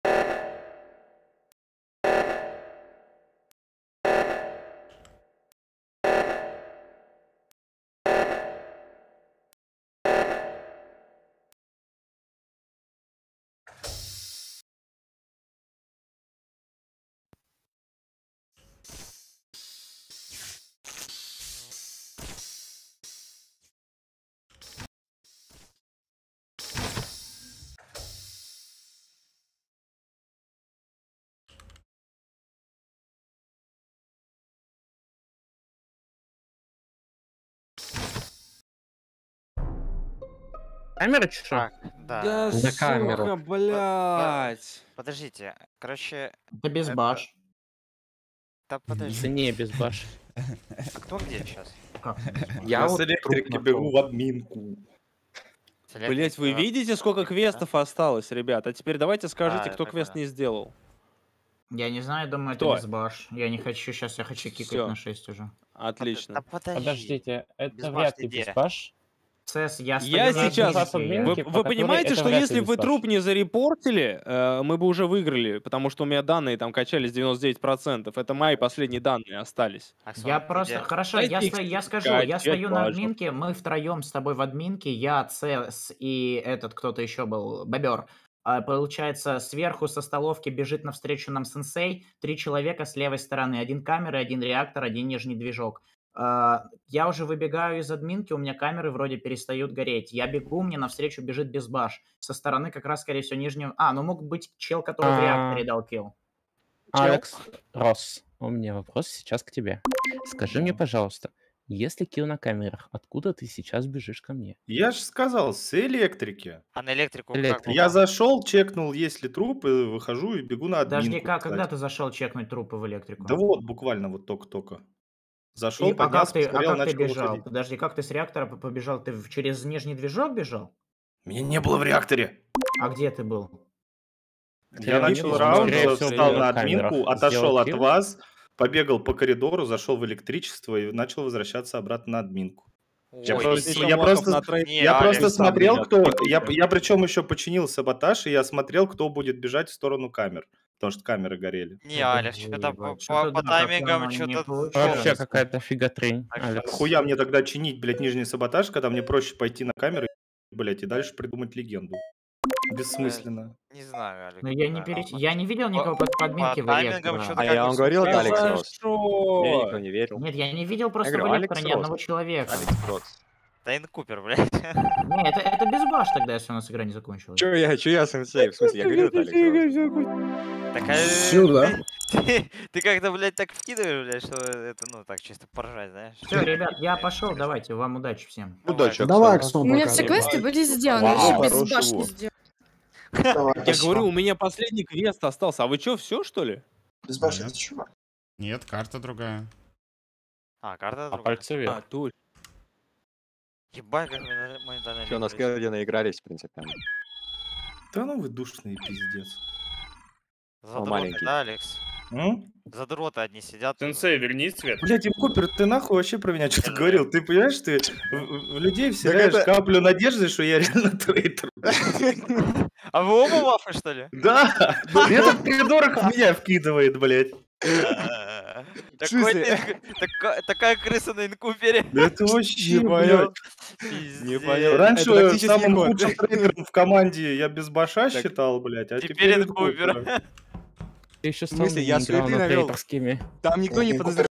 Камера чё? Так, да. Да, На камеру. сука, блядь. Подождите, короче, Это без это- баш. да подожди. Цене без баш. А кто где сейчас? Как без баш? Я Я вот с труп электрики нашел. бегу в админку. Блять, вы видите, сколько квестов осталось, ребят? А теперь давайте скажите, А, кто я квест понял. не сделал. Я не знаю, думаю, Кто? это без баш. Я не хочу, сейчас я хочу кикать Всё. на шесть уже. Отлично. Да подожди. Подождите, это Без вряд баш ли где? без баш. Цес, я стою Я на сейчас... Админки, админке, Вы, я- админки, по вы которой понимаете, это что вряд ли если без бы баш. труп не зарепортили, э, мы бы уже выиграли, потому что у меня данные там качались девяносто девять процентов. Это мои последние данные остались. Аксон, Я ты просто... где? Хорошо, я, Дайте их сто- я скажу, качать, я стою на пожалуйста. админке, мы втроем с тобой в админке, я, Цес и этот кто-то еще был, Бобер. А, Получается, сверху со столовки бежит навстречу нам сенсей, три человека с левой стороны, один камера, один реактор, один нижний движок. А, Я уже выбегаю из админки, у меня камеры вроде перестают гореть. Я бегу, мне навстречу бежит безбаш. Со стороны как раз, скорее всего, нижнего... А, ну мог быть чел, который в А. реакторе дал килл. Алекс Росс, у меня вопрос сейчас к тебе. Скажи мне, пожалуйста, если килл на камерах, откуда ты сейчас бежишь ко мне? Я же сказал, с электрики. А на электрику как Электрик. Я попал? зашел, чекнул, есть ли труп, и выхожу и бегу на админку. Подожди, как, когда кстати. ты зашел чекнуть трупы в электрику? Да вот, буквально вот только-только. Зашел, И- а как поднялся, ты, а посмотрел, как ты начал бежал? выходить. Подожди, как ты с реактора по- побежал? Ты в- через нижний движок бежал? Меня не было в реакторе. А где ты был? Я Скорее начал всего, раунд, скорее всего, встал был на на камерах. админку, отошел Сделал от килл? вас, побегал по коридору, зашел в электричество и начал возвращаться обратно на админку. Я Ой, просто, Еще я Мохов просто, на трейд не, я просто Алекс, сам смотрел, меня кто... Я, открутил. я причем еще починил саботаж, и я смотрел, кто будет бежать в сторону камер. Потому что камеры горели. не, Алекс, что-то по, Ебать, по, что-то по да, как-то таймингам оно не что-то Вообще получается. какая-то фигатрень, Так что Алекс. Хуя мне тогда чинить, блядь, нижний саботаж, когда мне проще пойти на камеры, блядь, и дальше придумать легенду. э, Бессмысленно. не знаю, Алекс, Но не я не, знаю. перес... По, я не видел по, никого под по подминки в таймингам электро. что-то А как я бы вам говорил, это случалось. Алекс Рос. Мне никто Хорошо. не верил. Нет, я не видел Я просто говорю, в электро Алекс ни одного Рос. человека. Алекс Рос. Тайн Купер, блядь. Не, это, это без баш тогда, если у нас игра не закончилась. Чё я, чё я сенсей? В смысле, я говорил, это Алекс Рос. Так а Сюда. ты, ты, ты как-то, блядь, так вкидываешь, блядь, что это, ну, так, чисто поржать, знаешь. Все, ребят, я Мне пошел, смешно. давайте, вам удачи всем. Удачи, Давай, Оксана. Аксон, У меня пока. все квесты были сделаны, Вау, еще без хороший башни лот. сделаны. Давай, Я спасибо. говорю, у меня последний квест остался. А вы чё, все что ли? Без башни Нет. ты чего? Нет, карта другая. А, карта А другая. пальцы вверх. А, точно. Ебать, как мы моментально Чё, на линулись. скелле наигрались, в принципе. Да ну вы душные, пиздец. Задроты, маленький. да, Алекс? М? Задроты одни сидят. тут. Сенсей, вернись, Свет. Блядь, Дим Купер, ты нахуй вообще про меня что-то Я говорил? Ты понимаешь, ты в, в людей вселяешь это- каплю надежды, что я реально трейтер. А вы оба вафы, что ли? Да! И этот придурок в меня вкидывает, блядь. Такой смысле? ты- така- Такая крыса на инкупере. Это вообще, Не понял. блядь. Не понял. Раньше Это тактический самым ход. лучшим трейдером в команде я без баша Так. считал, блядь, а Теперь теперь инкупер. инкупера. Ты еще В сам смысле, я не играл суеты на навел. трейдерскими. Там никто не Инкубер подозревал.